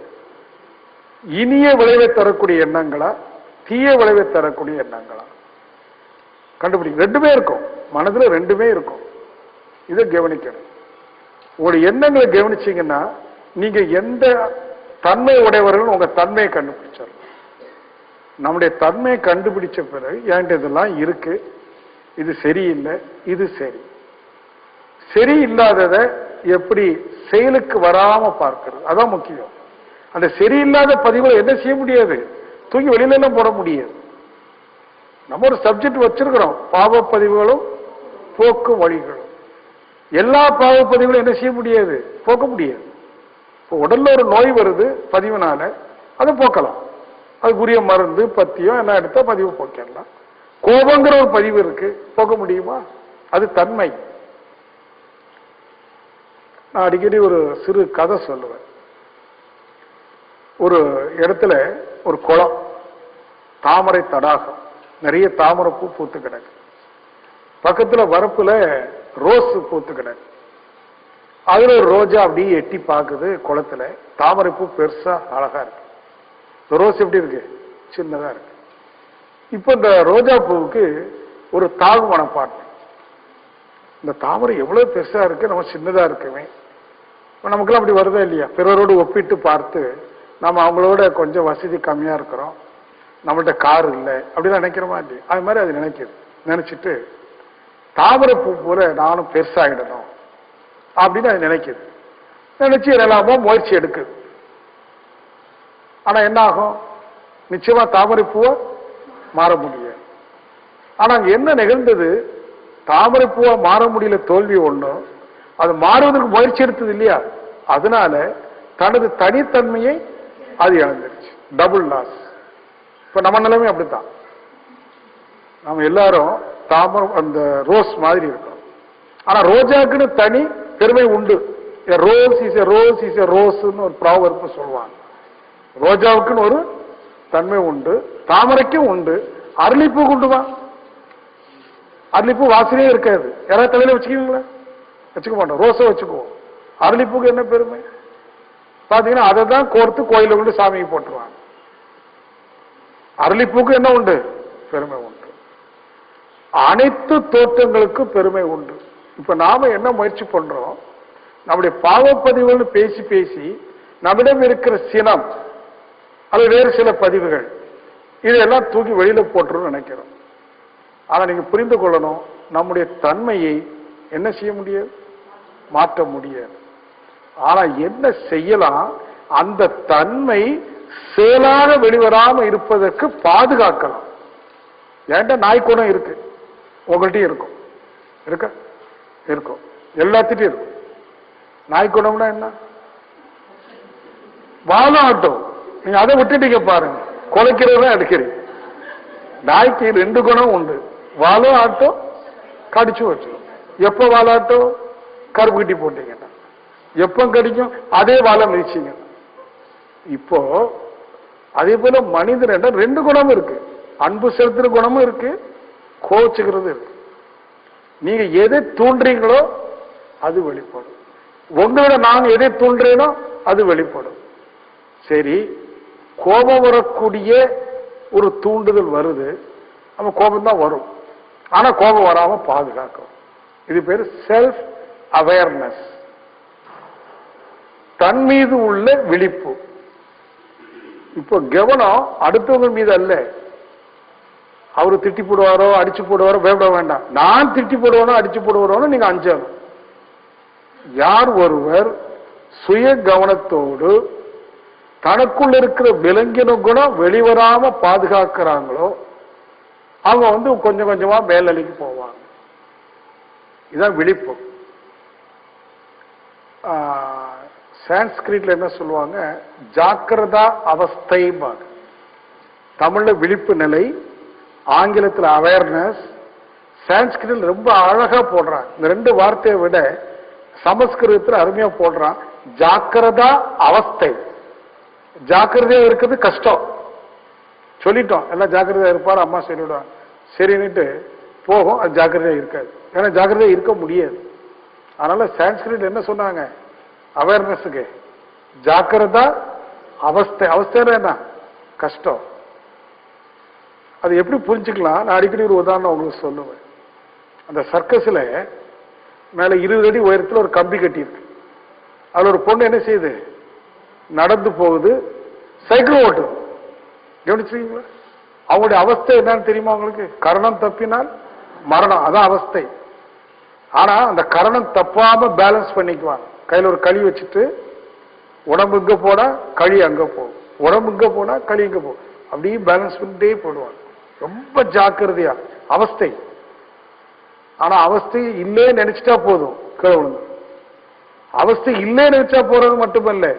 இனிய விளைவை தரக்கூடிய எண்ணங்களா, தீய விளைவை தரக்கூடிய எண்ணங்களா கண்டுபிடிக்க. ரெண்டுமே இருக்கும் மனதுல, ரெண்டுமே இருக்கும். இதை கவனிக்கணும். உங்களுடைய எண்ணங்களை கவனிச்சீங்கன்னா நீங்க எந்த தன்மை உடையவர்கள் உங்க தன்மையை கண்டுபிடிச்சிடலாம். நம்முடைய தன்மையை கண்டுபிடிச்ச பிறகு என்கிட்ட இதெல்லாம் இருக்கு, இது சரியில்லை, இது சரி. சரி இல்லாததை எப்படி செயலுக்கு வராம பார்க்கிறது, அதான் முக்கியம். அந்த சரியில்லாத பதிவுகளை என்ன செய்ய முடியாது, தூக்கி வெளியில எல்லாம் போட முடியாது. நம்ம ஒரு சப்ஜெக்ட் வச்சிருக்கிறோம், பாவ பதிவுகளும் போக்கு வழிகளும். எல்லா பாவ பதிவுகளும் என்ன செய்ய முடியாது, போக்க முடியாது. உடல்ல ஒரு நோய் வருது பதிவுனால, அதை போக்கலாம். அதுக்குரிய மருந்து பத்தியம் எல்லாம் எடுத்தா பதிவு போக்கிடலாம். கோபங்கிற ஒரு பதிவு இருக்கு, போக்க முடியுமா? அது தன்மை. நான் அடிக்கடி ஒரு சிறு கதை சொல்லுவேன். ஒரு இடத்துல ஒரு குளம், தாமரை தடாகம், நிறைய தாமரை பூ பூத்து கிடக்கு. பக்கத்துல வரப்புல ரோஸ் பூத்து கிடக்கு. அதுல ஒரு ரோஜா அப்படியே எட்டி பாக்குது குளத்துல. தாமரை பூ பெருசா அழகா இருக்கு. ரோஸ் எப்படி இருக்கு? சின்னதா இருக்கு. இப்ப இந்த ரோஜா பூவுக்கு ஒரு தாழ்வு மனப்பாட்டு. இந்த தாமரை எவ்வளவு பெருசா இருக்கு, நம்ம சின்னதா இருக்குமே. நமக்கெல்லாம் அப்படி வருதா இல்லையா? பிறரோடு ஒப்பிட்டு பார்த்து நம்ம அவங்களோட கொஞ்சம் வசதி கம்மியா இருக்கிறோம், நம்மள்ட்ட கார் இல்லை அப்படிலாம் நினைக்கிறோமா இல்லையா? அது மாதிரி அது நினைக்குது. நினைச்சிட்டு தாமரை பூ போல நானும் பெருசாகிடணும் அப்படின்னு அது நினைக்குது. நினைச்சு எல்லாமோ முயற்சி எடுக்குது. ஆனா என்ன ஆகும்? நிச்சயமா தாமரை பூவை மாற முடியாது. ஆனா அங்க என்ன நிகழ்ந்தது? தாமரை பூவா மாற முடியல, தோல்வி ஒண்ணும். அது மாறுவதற்கு முயற்சி எடுத்தது இல்லையா? அதனால தனது தனித்தன்மையை அது இழந்துருச்சு. Double loss. இப்ப நம்ம நிலைமை அப்படித்தான். நம்ம எல்லாரும் தாமரை அந்த ரோஸ் மாதிரி இருக்கும். ஆனா ரோஜாக்குன்னு தனி பெருமை உண்டு. Rose is a rose is a ரோஸ்ன்னு ஒரு ப்ராவர்பு சொல்லுவாங்க. ரோஜாவுக்குன்னு ஒரு தன்மை உண்டு, தாமரைக்கும் உண்டு, அரளிப்பூக்கு உண்டுமா? அரளிப்பூ வாசனையே இருக்காது. யாராவது தலையில வச்சுக்கீங்களா? வச்சுக்க மாட்டோம். ரோஸை வச்சுக்குவோம். அரளிப்பூக்கு என்ன பெருமை? பாத்தீங்கன்னா அதை தான் கோர்த்து கோயில கொண்டு சாமிக்கு போட்டுருவாங்க. அரளிப்பூக்கு என்ன உண்டு? பெருமை உண்டு. அனைத்து தோற்றங்களுக்கும் பெருமை உண்டு. இப்ப நாம என்ன முயற்சி பண்றோம்? நம்முடைய பாவப்பதிவுகள் பேசி பேசி நம்மிடம் இருக்கிற சினம் அது வேறு சில பதிவுகள் இதெல்லாம் தூக்கி வெளியில போட்டுரும் நினைக்கிறோம். ஆனா நீங்க புரிந்து கொள்ளணும், நம்முடைய தன்மையை என்ன செய்ய முடியாது? மாற்ற முடியாது. ஆனா என்ன செய்யலாம்? அந்த தன்மை செயலாக வெளிவராம இருப்பதற்கு பாதுகாக்கலாம். ஏன்டா நாய்க்குணம் இருக்கு, உங்கள்கிட்டயும் இருக்கும். இருக்க இருக்கும், எல்லாத்திட்டும் இருக்கும். நாய்க்குணம்னா என்ன? வாதம் ஆட்டம். நீங்க அதை விட்டுட்டீங்க பாருங்க, குலைக்கிறத அடிக்கிறீங்க. நாய்க்கு ரெண்டு குணம் உண்டு, வாழும் ஆட்டம், கடிச்சு வச்சு. எப்ப வாழாட்டம்? கருப்பு கட்டி போட்டீங்கன்னா. எப்ப கடிக்கும்? அதே வாழை மிதிச்சிங்க. இப்போ அதே போல மனிதன் ரெண்டு குணமும் இருக்கு. அன்பு செலுத்துற குணமும் இருக்கு, கோச்சுக்கிறது இருக்கு. நீங்க எதை தூண்டுறீங்களோ அது வெளிப்படும். உங்களோட நாங்க எதை தூண்டுறேனோ அது வெளிப்படும். சரி, கோபம் வரக்கூடிய ஒரு தூண்டுதல் வருது, நம்ம கோபம் தான் வரும். ஆனா கோபம் வராம பாதுகாக்கும். இது பேரு செல்ஃப் அவேர்னஸ், தன் மீது உள்ள விழிப்பு. இப்போ கவனம் அடுத்தவங்க மீது அல்ல. அவரு திட்டி போடுவாரோ அடிச்சு போடுவாரோ பயப்பட வேண்டாம். நான் திட்டி போடுவானோ அடிச்சு போடுவாரோ நீங்க அஞ்சணும். யார் ஒருவர் சுய கவனத்தோடு தனக்குள்ள இருக்கிற விலங்கின குணம் வெளிவராம பாதுகாக்கிறாங்களோ அவங்க வந்து கொஞ்சம் கொஞ்சமா மேலளிக்கு போவாங்க. இதுதான் விழிப்பு. சான்ஸ்கிரிட்ல என்ன சொல்லுவாங்க? ஜாக்கிரதா அவஸ்தை. தமிழ்ல விழிப்பு நிலை, ஆங்கிலத்தில் அவேர்னஸ். சான்ஸ்கிரிட்ல ரொம்ப அழகா போடுறான். இந்த ரெண்டு வார்த்தையை விட சமஸ்கிருதத்தில் அருமையா போடுறான். ஜாக்கிரதா அவஸ்தை. ஜாக்கிரதையா இருக்கிறது கஷ்டம். சொல்லிட்டோம் எல்லாம் ஜாக்கிரதையா இருப்பாரு, அம்மா சொல்லிவிடுவாங்க. சரின்னுட்டு போகும், அது ஜாக்கிரதையா இருக்காது. ஏன்னா ஜாக்கிரதையா இருக்க முடியாது. அதனால சான்ஸ்கிரிட் என்ன சொன்னாங்க? அவேர்னஸுக்கு ஜாக்கிரதா அவஸ்தை. அவஸ்தைன்னா என்ன? கஷ்டம். அது எப்படி புரிஞ்சுக்கலாம்? நான் அடிக்கடி ஒரு உதாரணம் உங்களுக்கு சொல்லுவேன். அந்த சர்க்கஸ்ல மேல இருபது அடி உயரத்தில் ஒரு கம்பி கட்டி இருக்கு. அதுல ஒரு பொண்ணு என்ன செய்யுது? நடந்து போகுது, சைக்கிள் ஓட்டுது. கவனிச்சிருக்கீங்களா? அவங்களுடைய அவஸ்தை என்னன்னு தெரியுமா உங்களுக்கு? கரணம் தப்பினால் மரணம், அதான் அவஸ்தை. ஆனா அந்த கரணம் தப்பாம பேலன்ஸ் பண்ணிக்குவாங்க. கையில ஒரு களி வச்சுட்டு உடம்பு இங்க போனா களி அங்க போகும், உடம்பு இங்க போனா களி இங்க போகும், அப்படியே பேலன்ஸ் பண்ணிட்டே போடுவாங்க. ரொம்ப ஜாக்கிரதையா. அவஸ்தை. ஆனா அவஸ்தை இல்லே நினைச்சிட்டா போதும், கீழே விழுந்து. அவஸ்தை இல்லே நினைச்சா போறது மட்டுமல்ல,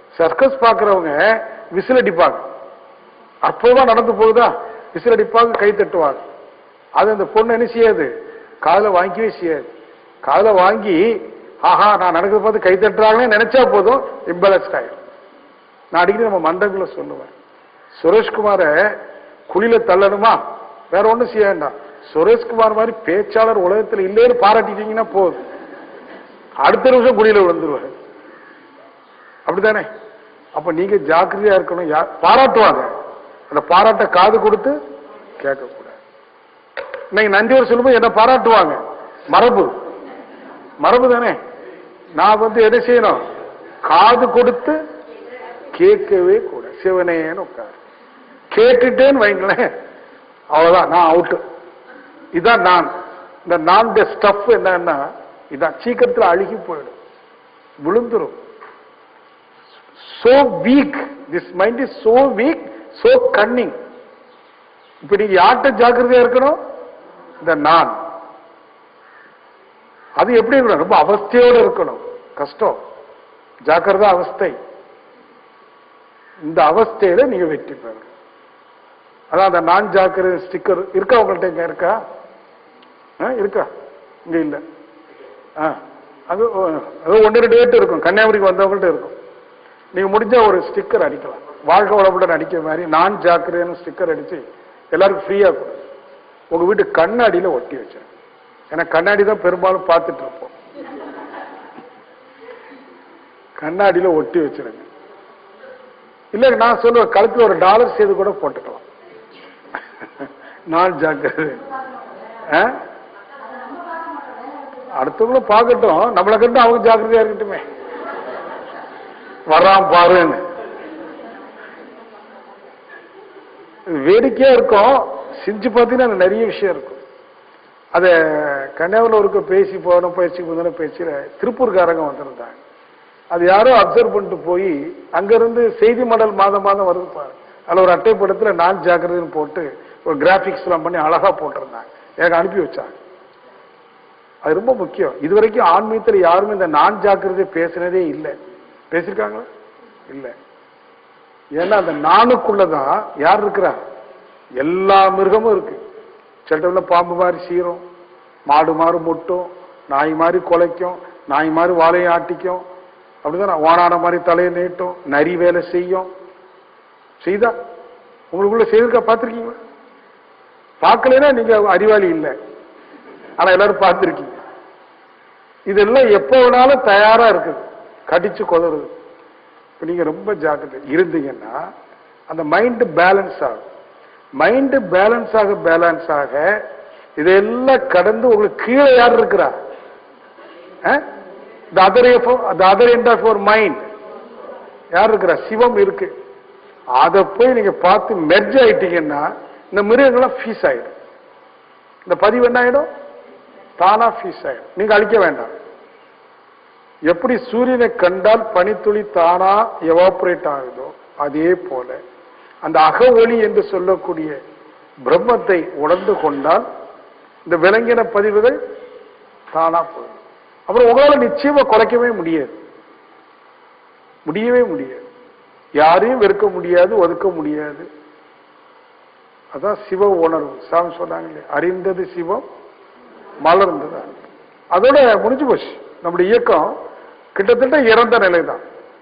சர்க்கஸ் பார்க்கறவங்க விசில் அடிப்பாங்க, அப்போதான் நடந்து போகுதா விசில் அடிப்பாங்க, கை தட்டுவாங்க. அது அந்த பொண்ணு என்ன செய்யாது, காதுல வாங்கிக்கவே செய்யாது. காதுல வாங்கி ஆஹா நான் நடக்கிறத பார்த்து கை தட்டுறாங்கன்னு நினைச்சா போதும், இம்பேலன்ஸ்ட் ஆயிடும். நான் அடிக்கடி நம்ம மண்டபங்களை சொல்லுவேன், சுரேஷ்குமார குழியில தள்ளணுமா வேற ஒண்ணும் செய்ய வேண்டாம், சுரேஷ்குமார் மாதிரி பேச்சாளர் உலகத்தில் இல்லைன்னு பாராட்டிட்டீங்கன்னா போதும், அடுத்த நிமிஷம் குழியில விழுந்துருவாரு. அப்படித்தானே? அப்ப நீங்க ஜாக்கிரதையா இருக்கணும். பாராட்டுவாங்க, அந்த பாராட்ட காது கொடுத்து கேட்கக்கூடாது. இன்னைக்கு நன்றியோர் சொல்லும்போது என்ன பாராட்டுவாங்க, மரபு மரபு தானே. நான் வந்து என்ன செய்யணும், காது கொடுத்து கேட்கவே கூட. சிவனேன்னு உட்காரு, கேட்டுட்டேன்னு வைங்களேன், அவ்வளவுதான், நான் அவுட்டு. இதான் நான். இந்த நான் ஸ்டஃப் என்னன்னா இதான் சீக்கிரத்தில் அழுகி போயிடும், விழுந்துரும். So weak, this mind is so weak, so cunning. இப்ப நீங்க யார்கிட்ட ஜாக்கிரதையா இருக்கணும், இந்த நான். அது எப்படி இருக்கணும், ரொம்ப அவஸ்தையோடு இருக்கணும். கஷ்டம், ஜாக்கிரதா அவஸ்தை. இந்த அவஸ்தையில நீங்க வெற்றி பெறணும். அதான் அந்த நான் ஜாக்கிரதை ஸ்டிக்கர் இருக்கா உங்கள்கிட்ட? இங்க இருக்கா? இருக்கா? இங்க இல்ல. அது ஒன்னு ரெண்டு பேர்ட்டு இருக்கும், கன்னியாகுமரிக்கு வந்தவங்கள்ட்ட இருக்கும். நீங்க முடிஞ்சா ஒரு ஸ்டிக்கர் அடிக்கலாம், வாழ்க்கை வளமுடன் அடிக்கிற மாதிரி நான் ஜாக்கிரதைன்னு ஸ்டிக்கர் அடிச்சு எல்லாருக்கும் ஃப்ரீயா கொடுங்க. உங்க வீட்டு கண்ணாடியில ஒட்டி வச்சிருங்க. ஏன்னா கண்ணாடி தான் பெரும்பாலும் பார்த்துட்டு இருப்போம், கண்ணாடியில ஒட்டி வச்சிருங்க. இல்ல நான் சொல்லுவேன், கழுத்துல ஒரு டாலர் செய்து கூட போட்டுக்கலாம். நான் ஜாக்கிரதை. அடுத்தவங்களும் பார்க்கட்டும், நம்மளை கண்டு அவங்க ஜாக்கிரதையா இருக்கட்டுமே. வர்றான் பாருன்னு வேடிக்கையா இருக்கும். செஞ்சு பார்த்தீங்கன்னா நிறைய விஷயம் இருக்கும். அத கன்னியாகுமரியில் ஒருக்க பேசி போனோம், பேசி போன பேச்சுல திருப்பூர்காரங்க வந்திருந்தாங்க. அது யாரோ அப்சர்வ் பண்ணிட்டு போய் அங்கிருந்து செய்தி மடல் மாதம் மாதம் வருது பாரு, அதில் ஒரு அட்டைப்படத்துல நான் ஜாக்கிரதைன்னு போட்டு ஒரு கிராபிக்ஸ் எல்லாம் பண்ணி அழகா போட்டிருந்தாங்க, எனக்கு அனுப்பி வச்சாங்க. அது ரொம்ப முக்கியம். இதுவரைக்கும் ஆன்மீகத்தில் யாருமே இந்த நான் ஜாக்கிரதை பேசினதே இல்லை. பேசிருக்காங்களா? இல்ல. ஏன்னா அந்த நானுக்குள்ளதான் யார் இருக்கிறா, எல்லா மிருகமும் இருக்கு. சில பாம்பு மாதிரி சீரும், மாடு மாதிரி முட்டும், நாய் மாதிரி குலைக்கும், நாய் மாதிரி வாழையை ஆட்டிக்கும், அப்படிதான் வானான மாதிரி தலையை நீட்டும், நரி வேலை செய்யும். செய்தா உங்களுக்குள்ள செய்திருக்கா? பார்த்திருக்கீங்களா? பார்க்கலன்னா நீங்க அறிவாளி இல்லை, ஆனா எல்லாரும் பார்த்திருக்கீங்க. இதெல்லாம் எப்போ வேணாலும் தயாரா இருக்குது, கடிச்சு கொதறது. இப்ப நீங்க ரொம்ப ஜாக்கிரதை இருந்தீங்கன்னா அந்த மைண்ட் பேலன்ஸ் ஆகும். மைண்ட் பேலன்ஸ் ஆக பேலன்ஸ் ஆக இதெல்லாம் கடந்து உங்களுக்கு கீழே யார் இருக்கிறா, the other the other end of your mind யார் இருக்கிறா, சிவம் இருக்கு. அதை போய் நீங்க பார்த்து மெர்ஜ் ஆயிட்டீங்கன்னா இந்த மிருகங்கள்லாம் ஃபீஸ் ஆயிடும். இந்த பதிவு என்ன ஆயிடும், தானா ஃபீஸ் ஆயிடும். நீங்க அழிக்க வேண்டாம். எப்படி சூரியனை கண்டால் பனித்துளி தானா எவாபரேட் ஆகுதோ அதே போல அந்த அக ஒளி என்று சொல்லக்கூடிய பிரம்மத்தை உணர்ந்து கொண்டால் இந்த விலங்கின பதிவுகள் தானா போகும். அப்புறம் உங்களால நிச்சயமா குறைக்கவே முடியாது, முடியவே முடியாது. யாரையும் வெறுக்க முடியாது, ஒதுக்க முடியாது. அதான் சிவ உணர்வு. சாமி சொன்னாங்க இல்லையா, அறிந்தது சிவம் மலர்ந்தது. அதோட முடிஞ்சு போச்சு. நம்முடைய இயக்கம் கிட்டத்தட்ட இறந்த நிலை தான்.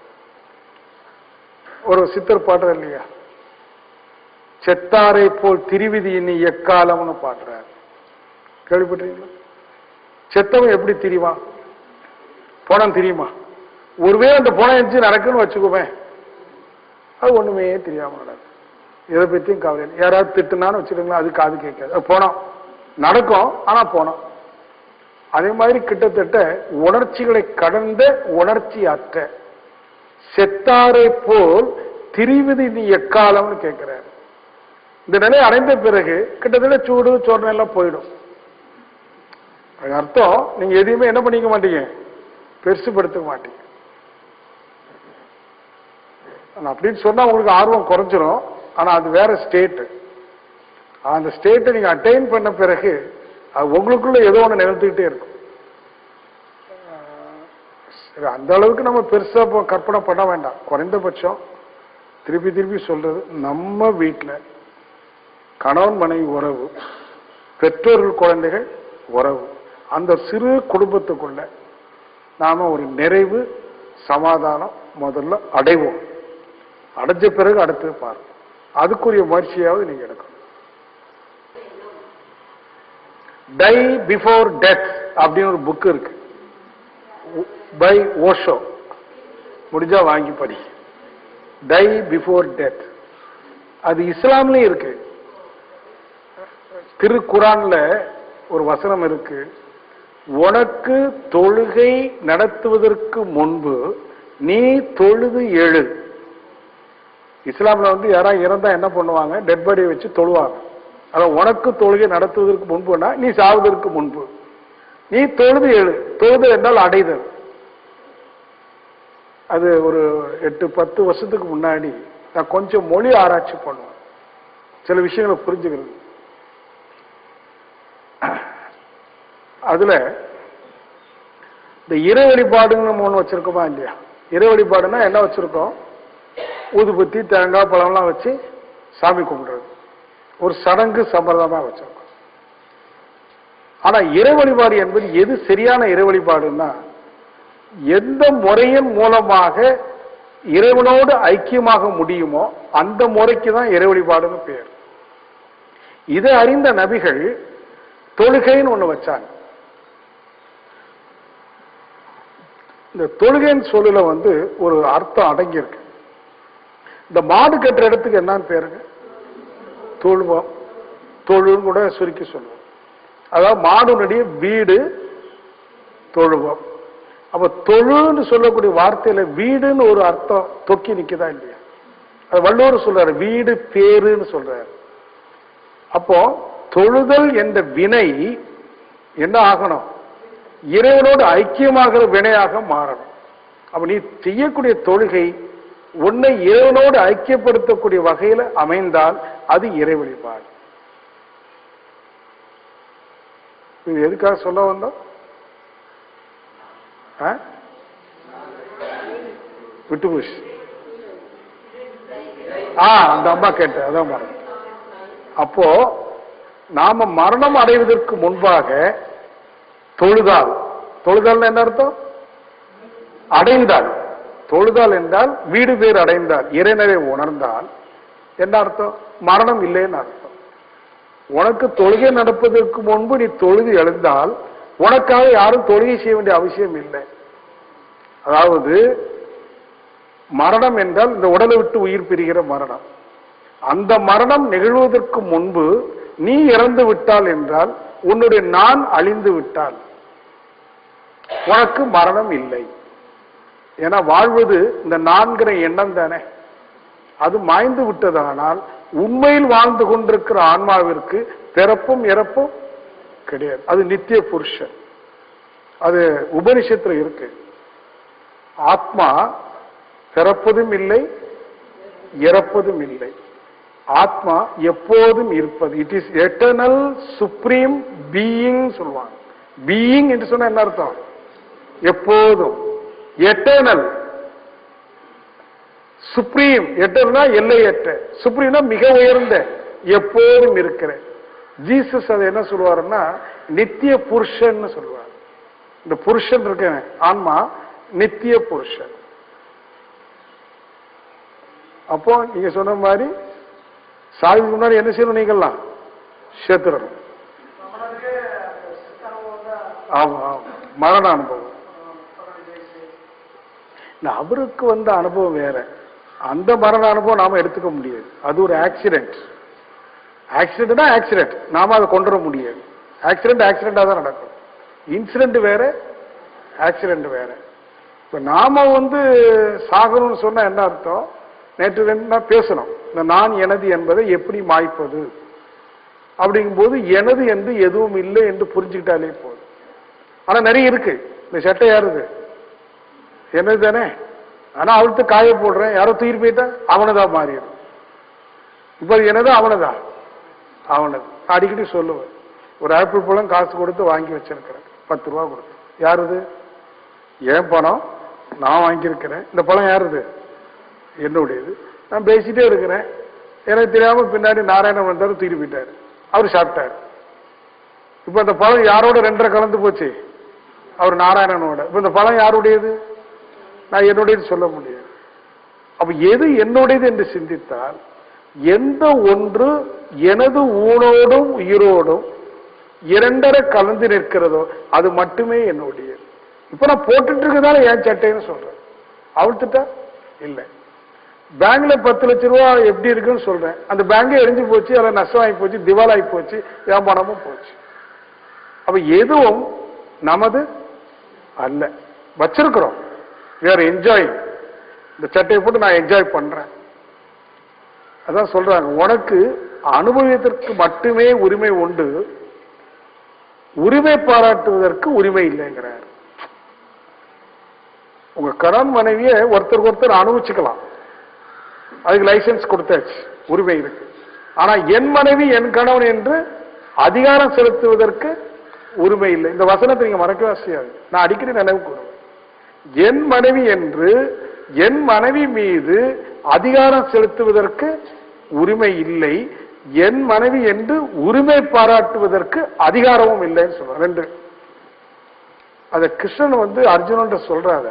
ஒரு சித்தர் பாடுற இல்லையா, செத்தாரை போல் திருவிதி இனி எக்காலம்னு பாடுறாரு. கேள்விப்பட்டீங்களா? செத்தவன் எப்படி திரிவான், போனம் தெரியுமா? ஒருவேளை அந்த போனம் எரிஞ்சு நடக்குன்னு வச்சுக்கோமே, அது ஒண்ணுமே தெரியாம நடக்கும். எதை பத்தியும் கவலை. யாராவது திட்டுனான்னு வச்சுக்கோங்களா, அது காது கேட்காது. போனோம் நடக்கும், ஆனா போனோம். அதே மாதிரி கிட்டத்தட்ட உணர்ச்சிகளை கடந்த உணர்ச்சி அற்ற செத்தாரை போல் திரிவது நீ எக்காலம்னு கேட்கிறாரு. இந்த நிலை அடைந்த பிறகு கிட்டத்தட்ட சூடு சோர்ணம் எல்லாம் போயிடும். அர்த்தம் நீங்க எதையுமே என்ன பண்ணிக்க மாட்டீங்க, பெருசுபடுத்த மாட்டீங்க. அப்படின்னு சொன்னா உங்களுக்கு ஆர்வம் குறைஞ்சிரும். ஆனா அது வேற ஸ்டேட். அந்த ஸ்டேட்டை நீங்க அட்டைன் பண்ண பிறகு அது உங்களுக்குள்ள ஏதோ ஒன்று நிகழ்த்துக்கிட்டே இருக்கும். அந்த அளவுக்கு நம்ம பெருசா கற்பனை பண்ண வேண்டாம். குறைந்தபட்சம் திருப்பி திருப்பி சொல்றது, நம்ம வீட்டில் கணவன் மனைவி உறவு, பெற்றோர்கள் குழந்தைகள் உறவு, அந்த சிறு குடும்பத்துக்குள்ள நாம ஒரு நிறைவு சமாதானம் முதல்ல அடைவோம். அடைஞ்ச பிறகு அடுத்து பாருங்க, அதுக்குரிய முயற்சியாவது நீங்க எடுக்கணும். டை பிஃபோர் டெத் அப்படின்னு ஒரு புக் இருக்கு, பை ஓஷோ. முடிஞ்சா வாங்கி படி. Die before death. அது இஸ்லாம்லயும் இருக்கு. திருக்குரான்ல ஒரு வசனம் இருக்கு, உனக்கு தொழுகை நடத்துவதற்கு முன்பு நீ தொழுது எழு. இஸ்லாம்ல வந்து யாராவது இறந்தா என்ன பண்ணுவாங்க, டெட் பாடியை வச்சு தொழுவாங்க. அதான் உனக்கு தொழுகை நடத்துவதற்கு முன்புனா நீ சாவதற்கு முன்பு நீ தொழுது எழு. தொழுது என்றால் அடைதல். அது ஒரு எட்டு பத்து வருஷத்துக்கு முன்னாடி நான் கொஞ்சம் மொழி ஆராய்ச்சி பண்ணுவேன், சில விஷயங்களை புரிஞ்சுக்கிறது. அதுல இந்த இறை வழிபாடுன்னு நம்ம ஒண்ணு வச்சிருக்கோமா இல்லையா? இறை வழிபாடுன்னா என்ன வச்சிருக்கோம், ஊதுபத்தி தேங்காய் பழம்லாம் வச்சு சாமி கும்பிடுறது ஒரு சடங்கு சம்பிரதாயமா வச்சிருக்கோம். ஆனா இறை வழிபாடு என்பது எது சரியான இறை வழிபாடுன்னா, எந்த முறையின் மூலமாக இறைவனோடு ஐக்கியமாக முடியுமோ அந்த முறைக்கு தான் இறை வழிபாடுன்னு பேர். இதை அறிந்த நபிகள் தொழுகைன்னு ஒண்ணு வச்சாங்க. இந்த தொழுகைன்னு சொல்லல வந்து ஒரு அர்த்தம் அடங்கி இருக்கு. இந்த மாடு கட்டுற இடத்துக்கு என்னன்னு பேருங்க, தொழுவம். தொழுன்னு கூட சுருக்கி சொல்லுவோம். அதாவது மாடுனுடைய வீடு தொழுவம். அப்ப தொழுன்னு சொல்லக்கூடிய வார்த்தையில வீடுன்னு ஒரு அர்த்தம் தொக்கி நிக்குதா இல்லையா? அது வள்ளுவர் சொல்றாரு, வீடு பேருன்னு சொல்றாரு. அப்போ தொழுதல் என்ற வினை என்ன ஆகணும், இறைவனோடு ஐக்கியமாகிற வினையாக மாறணும். அப்ப நீ செய்யக்கூடிய தொழுகை உன்னை இறைவனோடு ஐக்கியப்படுத்தக்கூடிய வகையில அமைந்தால் அது இறை வழிபாடு. இது எதுக்காக சொல்ல வந்தோம்? விட்டு போச்சு. ஆ அந்த அம்மா கேட்ட அதான் பாருங்க. அப்போ நாம மரணம் அடைவதற்கு முன்பாக தொழுதால், தொழுதால் என்ன அர்த்தம், அடைந்தால். தொழுதால் என்றால் வீடு பேர் அடைந்தால், இறைநரை உணர்ந்தால் என்ன அர்த்தம், மரணம் இல்லைன்னு அர்த்தம். உனக்கு தொழுகை நடப்பதற்கு முன்பு நீ தொழுது எழுந்தால் உனக்காக யாரும் தொழுகை செய்ய வேண்டிய அவசியம் இல்லை. அதாவது மரணம் என்றால் இந்த உடலை விட்டு உயிர் பிரிகிற மரணம். அந்த மரணம் நிகழ்வதற்கு முன்பு நீ இறந்து விட்டால் என்றால், உன்னுடைய நான் அழிந்து விட்டால் உனக்கு மரணம் இல்லை. ஏன்னா வாழ்வது இந்த நான்கிற எண்ணம் தானே. அது மாய்ந்து விட்டதானால் உண்மையில் வாழ்ந்து கொண்டிருக்கிற ஆன்மாவிற்கு பிறப்பும் இறப்பும் கிடையாது. அது நித்திய புருஷன். அது உபனிஷத்துல இருக்கு. ஆத்மா பிறப்பதும் இல்லை இறப்பதும் இல்லை. ஆத்மா எப்போதும் இருப்பது. It is eternal supreme being சொல்லுவாங்க. பீயிங் என்று சொன்னா என்ன அர்த்தம், எப்போதும். எட்டர்னல் சுப்ரீம், எட்டர்னா எல்லையற்ற, சுப்ரீம்னா மிக உயர்ந்த, எப்போதும் இருக்கிற. ஜீசஸ் அதை என்ன சொல்லுவாருன்னா நித்திய புருஷன் சொல்லுவார். இந்த புருஷன் இருக்க ஆன்மா நித்திய புருஷன். அப்போ நீங்க சொன்ன மாதிரி சாவிக்கு முன்னாடி என்ன செய்யணும், நீங்கெல்லாம் சேர்த்துடணும். ஆமா ஆமா, மரண அனுபவம். அவருக்கு வந்த அனுபவம் வேற. அந்த மரண அனுபவம் நாம எடுத்துக்க முடியாது. அது ஒரு ஆக்சிடென்ட். ஆக்சிடென்ட்னா ஆக்சிடென்ட், நாம அதை கொண்டு வர முடியாது. ஆக்சிடென்ட் ஆக்சிடென்டா தான் நடக்கும். இன்சிடென்ட் வேற, ஆக்சிடென்ட் வேற. இப்ப நாம வந்து சாகணும்னு சொன்னா என்ன அர்த்தம், நேற்று என்ன பேசணும், இந்த நான் எனது என்பதை எப்படி மாய்ப்பது அப்படிங்கும் போது எனது என்று எதுவும் இல்லை என்று புரிஞ்சுக்கிட்டாலே போதும். ஆனா நிறைய இருக்கு. இந்த சட்டை யாருது, என்னது தானே. ஆனா அவளுக்கு காய போடுறேன், யாரோ தூக்கி போயிட்டா அவனதான் மாறிடும். இப்ப என்னது, அவனதான் அவனது. அடிக்கடி சொல்லுவேன், ஒரு ஆப்பிள் பழம் காசு கொடுத்து வாங்கி வச்சிருக்கிறேன், பத்து ரூபா கொடுத்து. யாருது, ஏன் பணம், நான் வாங்கியிருக்கிறேன். இந்த பழம் யாருது? என்னுடையது. நான் பேசிட்டே இருக்கிறேன், எனக்கு தெரியாம பின்னாடி நாராயணன் வந்தாரு, தூக்கி போயிட்டாரு, அவர் சாப்பிட்டாரு. இப்ப அந்த பழம் யாரோட ரெண்டரை கலந்து போச்சு? அவர் நாராயணனோட. இப்ப இந்த பழம் யாருடையது? நான் என்னுடையது சொல்ல முடியாது. அப்ப எது என்னுடையது என்று சிந்தித்தால், எந்த ஒன்று எனது ஊனோடும் உயிரோடும் இரண்டரை கலந்து நிற்கிறதோ அது மட்டுமே என்னுடையது. இப்ப நான் போட்டுட்டு இருக்கிறதால ஏன் சட்டைன்னு சொல்றேன். அவுத்துட்டா இல்ல. பேங்க்ல பத்து லட்சம் ரூபாய் எப்படி இருக்குன்னு சொல்றேன், அந்த பேங்கே எரிஞ்சு போச்சு, அதில் நஷ்டம் ஆகி போச்சு, திவால் ஆகி போச்சு, வியாபாரமும் போச்சு. அப்ப எதுவும் நமது அல்ல, வச்சிருக்கிறோம். வேற என்ஜாய். இந்த சட்டையை போட்டு நான் என்ஜாய் பண்றேன். அதான் சொல்றாங்க, உனக்கு அனுபவத்திற்கு மட்டுமே உரிமை உண்டு, உரிமை பாராட்டுவதற்கு உரிமை இல்லைங்கிறார். உங்க கணவன் மனைவிய ஒருத்தருக்கு ஒருத்தர் அனுபவிச்சுக்கலாம், அதுக்கு லைசன்ஸ் கொடுத்தாச்சு, உரிமை இருக்கு. ஆனா என் மனைவி என் கணவன் என்று அதிகாரம் செலுத்துவதற்கு உரிமை இல்லை. இந்த வசனத்தை நீங்க மறக்கவே செய்யாது. நான் அடிக்கடி நினைவு கூறுவேன், என் மனைவி என்று என் மனைவி மீது அதிகாரம் செலுத்துவதற்கு உரிமை இல்லை, என் மனைவி என்று உரிமை பாராட்டுவதற்கு அதிகாரமும் இல்லைன்னு சொல்ற. ரெண்டு. அத கிருஷ்ணன் வந்து அர்ஜுனன் சொல்றாங்க,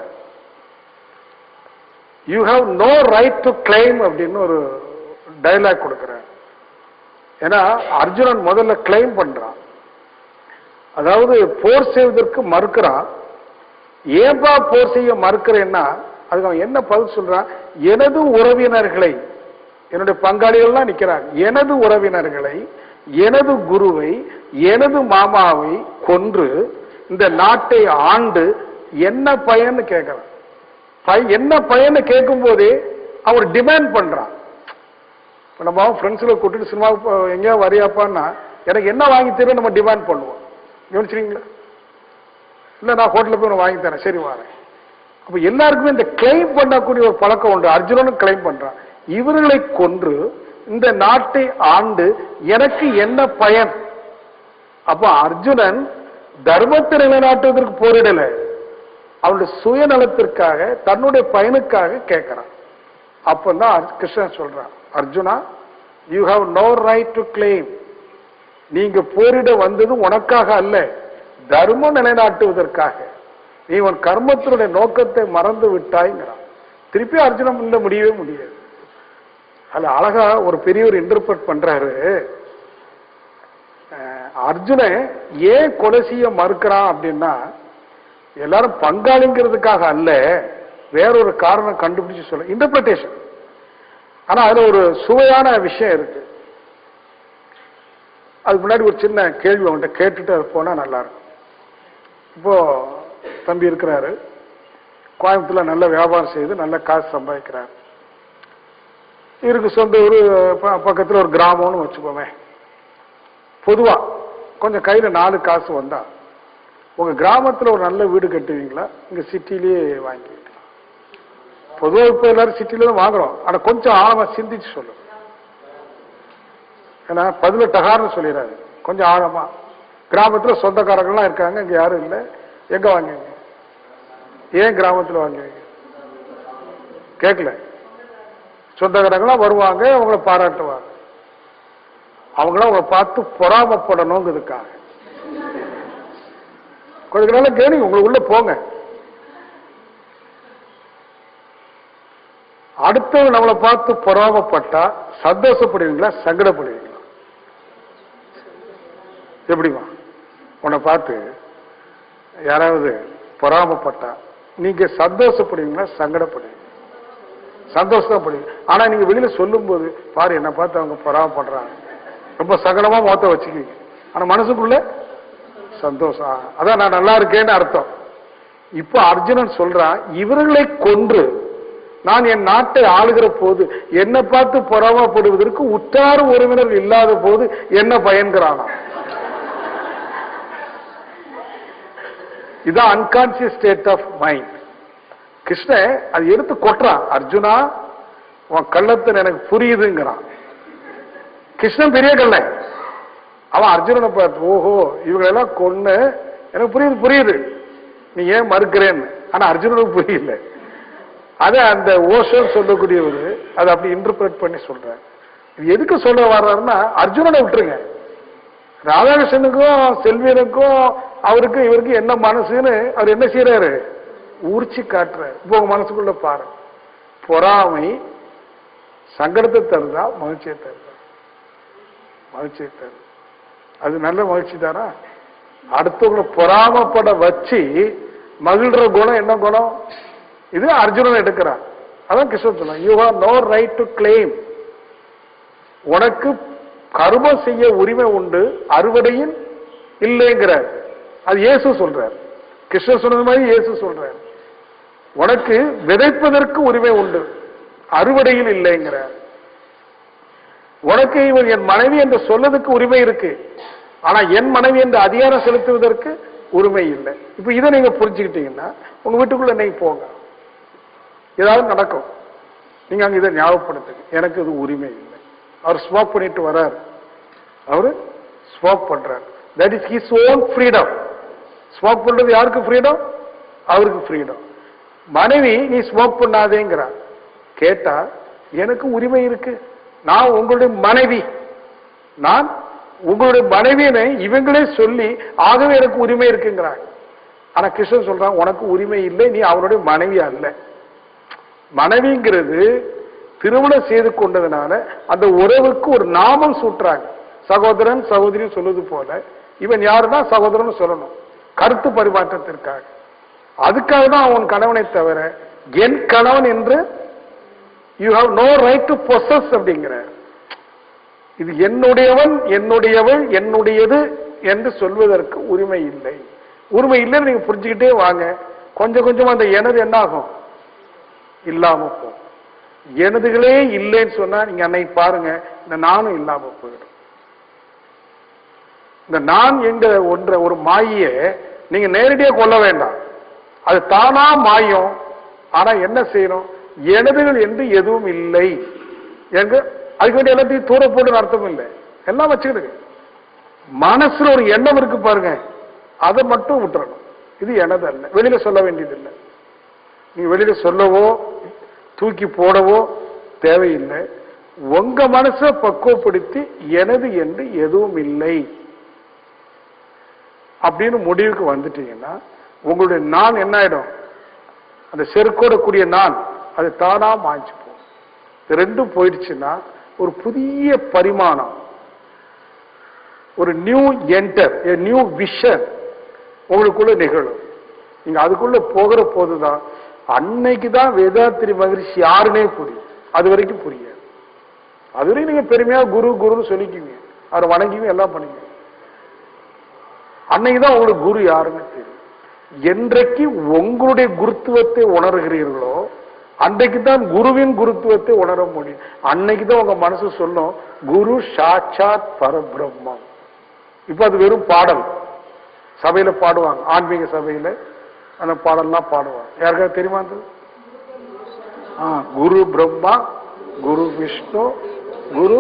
you have no right to claim அப்படின்னு ஒரு டயலாக் கொடுக்கிறார். ஏன்னா அர்ஜுனன் முதல்ல கிளைம் பண்றான், அதாவது போர் செய்வதற்கு மறுக்கிறான். ஏன்பா போர் செய்ய மறுக்கிறேன்னா அதுக்கு அவன் என்ன பதில் சொல்றான், எனது உறவினர்களை, என்னுடைய பங்காளிகள்லாம் நிக்கிறாங்க, எனது உறவினர்களை, எனது குருவை, எனது மாமாவை கொன்று இந்த நாட்டை ஆண்டு என்ன பயன்னு கேட்கிறான். என்ன பயன்னு கேட்கும் போதே அவர் டிமாண்ட் பண்றான். இப்ப நம்ம ஃப்ரெண்ட்ஸ்ல கூட்டிட்டு சினிமாவுக்கு எங்கேயா வரையாப்பான்னா எனக்கு என்ன வாங்கி தரும் நம்ம டிமாண்ட் பண்ணுவோம். கவனிச்சிருக்கீங்களா? இல்ல நான் ஹோட்டலில் போய் வாங்கி தரேன், சரி வரேன். அப்ப எல்லாருக்குமே இந்த கிளைம் பண்ணக்கூடிய ஒரு பழக்கம் உண்டு. அர்ஜுனனும் கிளைம் பண்றான், இவர்களை கொன்று இந்த நாட்டை ஆண்டு எனக்கு என்ன பயன்? அப்ப அர்ஜுனன் தர்மத்தை நிலைநாட்டுவதற்கு போரிடல, அவனுடைய சுயநலத்திற்காக தன்னுடைய பயனுக்காக கேட்கிறான். அப்பதான் கிருஷ்ணன் சொல்றான், Arjuna you have no right to claim. நீங்க போரிட வந்தது உனக்காக அல்ல, தர்மம் நிலைநாட்டுவதற்காக. நீ உன் கர்மத்தினுடைய நோக்கத்தை மறந்து விட்டாய்ங்கிறான். திருப்பி அர்ஜுனன் இல்ல முடியவே முடியாது. அதுல அழகா ஒரு பெரியவர் இன்டர்பிரட் பண்றாரு, அர்ஜுனன் ஏன் கொலை செய்ய மறுக்கிறான் அப்படின்னா எல்லாரும் பங்காளிங்கிறதுக்காக அல்ல, வேறொரு காரணம் கண்டுபிடிச்சு சொல்ல இன்டர்பிரேஷன். ஆனா அதுல ஒரு சுவையான விஷயம் இருக்கு. அதுக்கு முன்னாடி ஒரு சின்ன கேள்வி அவன்கிட்ட கேட்டுட்டு அது போனா நல்லா இருக்கும். இப்போ தம்பி இருக்கிறாரு, கோயம்புத்தூர்ல நல்ல வியாபாரம் செய்து நல்ல காசு சம்பாதிக்கிறார். இவருக்கு சொந்த ஒரு பக்கத்துல ஒரு கிராமம்னு வச்சுக்கோமே. பொதுவா கொஞ்சம் கையில நாலு காசு வந்தா உங்க கிராமத்துல ஒரு நல்ல வீடு கட்டுவீங்களா, இங்க சிட்டிலேயே வாங்கிக்கலாம்? பொதுவாக இப்ப எல்லாரும் சிட்டில தான் வாங்குறோம். ஆனா கொஞ்சம் ஆழமா சிந்திச்சு சொல்லும். ஏன்னா பதில டகார்னு சொல்லிடாது, கொஞ்சம் ஆழமா. கிராமத்துல சொந்தக்காரங்கள்லாம் இருக்காங்க, இங்க யாரும் இல்லை, எங்க வாங்குவீங்க? ஏன் கிராமத்துல வாங்குவீங்க? கேட்கல. சொந்தக்காரங்களாம் வருவாங்க, அவங்கள பாராட்டுவாங்க, அவங்களாம் அவங்களை பார்த்து பொறாமப்படணுங்கிறதுக்காக. கொஞ்ச நாள் கேள்வி உங்களுக்கு உள்ள போங்க. அடுத்தவங்க நம்மளை பார்த்து பொறாமப்பட்டா சந்தோஷப்படுவீங்களா, சங்கடப்படுவீங்களா? எப்படிமா? உன்னை பார்த்து யாராவது பொறாமப்பட்டா நீங்க சந்தோஷப்படுவீங்களா, சங்கடப்படுவீங்க? சந்தோஷப்படுவீங்க. ஆனா நீங்க வெளியில சொல்லும் போது பாரு என்னை பார்த்து அவங்க பொறாமப்படுறாங்க, ரொம்ப சங்கடமா மொத்த வச்சுக்குவீங்க. ஆனா மனசுக்குள்ள சந்தோஷம், அதான் நான் நல்லா இருக்கேன்னு அர்த்தம். இப்ப அர்ஜுனன் சொல்றான், இவர்களை கொன்று நான் என் நாட்டை ஆளுகிற போது என்னை பார்த்து பொறாமப்படுவதற்கு உற்றார் உறவினர் இல்லாத போது என்ன பயன்கிறானா? இதான் unconscious state of mind. Krishnan அது எடுத்து கொட்டுறான், அர்ஜுனா உன் கள்ளத்தை எனக்கு புரியுதுங்கிறான். கிருஷ்ணன் பெரிய கள்ளன், அவன் அர்ஜுனனை பார்த்து ஓஹோ இவங்களெல்லாம் கொன்னு எனக்கு புரியுது புரியுது நீ ஏன் மறுக்கிறேன்னு. ஆனா அர்ஜுனனுக்கு புரியல. அத அந்த ஓஷோன்னு சொல்லக்கூடியவர் அதை அப்படி இன்டர்பிரட் பண்ணி சொல்றாரு. இது எதுக்கு சொல்ல வர்றாருன்னா, அர்ஜுனனை விட்டுருங்க, ராதாகிருஷ்ணனுக்கும் செல்வியனுக்கும் அவருக்கும் இவருக்கு என்ன மனசுன்னு அவர் என்ன செய்யறாரு, உரிச்சு காட்டுறாரு. இப்போ உங்க மனசுக்குள்ள பாரு, பொறாமை சங்கடத்தை தருதா மகிழ்ச்சியை தருதா? மகிழ்ச்சியை தருது. அது நல்ல மகிழ்ச்சி தானா? அடுத்தவங்களை பொறாமப்பட வச்சு மகிழ்ற குணம் என்ன குணம்? இது அர்ஜுனன் எடுக்கிறான். அதான் கிருஷ்ணன் சொன்னான், you have no right to claim. உனக்கு கர்மம் செய்ய உரிமை உண்டு, அறுவடையில் இல்லைங்கிறார். அது இயேசு சொல்றார். கிருஷ்ணன் சொன்னது மாதிரி இயேசு சொல்றார், உனக்கு விதைப்பதற்கு உரிமை உண்டு, அறுவடையில் இல்லைங்கிறார். உனக்கு இவன் என் மனைவி என்று சொல்லதுக்கு உரிமை இருக்கு, ஆனா என் மனைவி என்று அதிகாரம் செலுத்துவதற்கு உரிமை இல்லை. இப்ப இதை நீங்க புரிஞ்சுக்கிட்டீங்கன்னா உங்க வீட்டுக்குள்ள நீங்க போங்க, ஏதாவது நடக்கும், நீங்க அங்க இதை ஞாபகப்படுத்துங்க, எனக்கு இது உரிமை இல்லை. அவர் ஸ்வாப் பண்ணிட்டு வர்றாரு, அவரு ஸ்வாப் பண்றாரு. That is his own freedom. Swap பண்றது யாருக்கு ஃப்ரீடம்? அவருக்கு ஃப்ரீடம். மனைவி நீ ஸ்வாப் பண்ணாதேங்கிறார். கேட்டா எனக்கு உரிமை இருக்கு, நான் உங்களுடைய மனைவி, நான் உங்களுடைய மனைவியை இவங்களே சொல்லி ஆகவே எனக்கு உரிமை இருக்குங்கிறாங்க. ஆனா கிருஷ்ணன் சொல்றான், உனக்கு உரிமை இல்லை, நீ அவனுடைய மனைவி அல்ல. மனைவிங்கிறது திருமணம் செய்து கொண்டதுனால அந்த உறவுக்கு ஒரு நாமம் சூட்டுறாங்க. சகோதரன் சகோதரி சொல்லுவது போல இவன் யாருன்னா சகோதரன் சொல்லணும், கருத்து பரிமாற்றத்திற்காக. அதுக்காக தான் அவன் கணவனை தவிர என் கணவன் என்று you have no right to possess அப்படிங்கிற. இது என்னுடையவன் என்னுடையவள் என்னுடையது என்று சொல்வதற்கு உரிமை இல்லை. உரிமை இல்லைன்னு நீங்க புரிஞ்சுக்கிட்டே வாங்க, கொஞ்சம் கொஞ்சம் அந்த எனது என்ன ஆகும், இல்லாம போகும். எனதுகளே இல்லைன்னு சொன்னா நீங்க அன்னைக்கு பாருங்க, இந்த நானும் இல்லாம போயிடும். இந்த நான் என்ற ஒன்ற ஒரு மாயை நீங்க நேரடியா கொள்ள வேண்டாம், அது தானா மாயும். ஆனா என்ன செய்யணும், எனதுகள் என்று எதுவும் இல்லை எங்க, அதுக்கு வேண்டிய எல்லாத்தையும் தூர போட்டு அர்த்தம் இல்லை, எல்லாம் வச்சுக்கிடுங்க. மனசுல ஒரு எண்ணம் இருக்கு பாருங்க, அதை மட்டும் விட்டுறணும். இது எனது அல்ல, வெளியில சொல்ல வேண்டியது இல்லை. நீங்க வெளியில சொல்லவோ தூக்கி போடவோ தேவையில்லை. உங்க மனசை பக்குவப்படுத்தி எனது என்று எதுவும் இல்லை அப்படின்னு முடிவுக்கு வந்துட்டீங்கன்னா உங்களுடைய நான் என்ன ஆயிடும், அந்த செருக்கோட கூடிய நான் அது தானா மாஞ்சு போகும். ரெண்டும் போயிடுச்சுன்னா ஒரு புதிய பரிமாணம், ஒரு நியூ என்டர், நியூ விஷன் உங்களுக்குள்ள நிகழும். நீங்க அதுக்குள்ள போகிற போதுதான் அன்னைக்குதான் வேதாத்திரி மகிழ்ச்சி யாருன்னே புரியும். அது வரைக்கும் புரியாது. அது வரைக்கும் நீங்க பெருமையா குரு குருன்னு சொல்லிக்குவீங்க, அவரை வணங்கிங்க, எல்லாம் பண்ணிக்குவீங்க. அன்னைக்குதான் உங்களுக்கு குரு யாருன்னு தெரியும். என்றைக்கு உங்களுடைய குருத்துவத்தை உணர்கிறீர்களோ அன்றைக்கு தான் குருவின் குருத்துவத்தை உணர முடியும். அன்னைக்கு தான் உங்க மனசு சொல்லும் குரு சாட்சாத் பரபிரம்மம். இப்ப அது வெறும் பாடல், சபையில பாடுவாங்க, ஆன்மீக சபையில அந்த பாடல்லாம் பாடுவாங்க. யாருக்காவது தெரியுமா? குரு பிரம்மா, குரு விஷ்ணு, குரு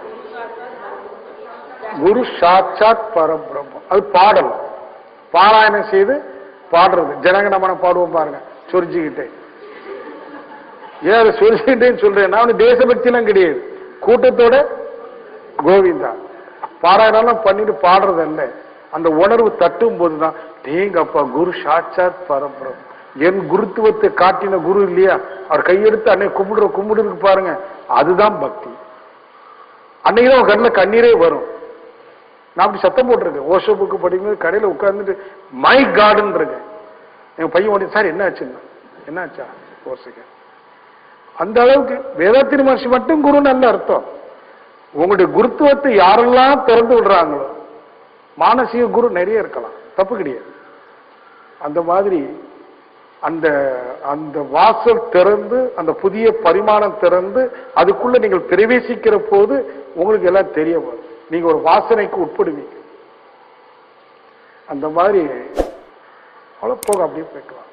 குரு சாட்சாத் பரபிரம்மம். அது பாடல், பாராயணம் செய்து பாடுறது. ஜனகணமன பாடுவோம் பாருங்க, சொரிஞ்சுக்கிட்டே. ஏன் அதை சொரிஞ்சுக்கிட்டேன்னு சொல்றேன், நான் தேசபக்தி எல்லாம் கிடையாது, கூட்டத்தோட கோவிந்தா பாராயணம் பண்ணிட்டு பாடுறது அல்ல. அந்த உணர்வு தட்டும் போதுதான் நீங்க அப்பா குரு சாட்சாத் பரபிரம், என் குருத்துவத்தை காட்டின குரு இல்லையா, அவர் கையெடுத்து அன்னை கும்பிடுற கும்பிடுறதுக்கு பாருங்க, அதுதான் பக்தி. அன்னைக்குதான் உங்க கண்ணில் கண்ணீரே வரும். நான் அப்படி சத்தம் போட்டிருக்கேன், ஓஷோ புக்கு படிக்கும்போது கடையில் உட்கார்ந்துட்டு மை கார்டன் இருக்கேன். எங்க பையன் ஓடி, சார் என்ன ஆச்சுன்னா, என்ன ஆச்சா ஓசிக்க. அந்த அளவுக்கு வேதாத்திரி மகர்ஷி மட்டும் குரு நல்ல அர்த்தம். உங்களுடைய குருத்துவத்தை யாரெல்லாம் திறந்து விடுறாங்களோ, மானசீக குரு நிறைய இருக்கலாம், தப்பு கிடையாது. அந்த மாதிரி அந்த அந்த வாசல் திறந்து, அந்த புதிய பரிமாணம் திறந்து அதுக்குள்ள நீங்கள் பிரவேசிக்கிற போது உங்களுக்கு எல்லாம் தெரிய வரும். நீங்க ஒரு வாசனைக்கு உட்படுவீங்க. அந்த மாதிரி அவ்வளவு போக அப்படியே போய்க்கலாம்.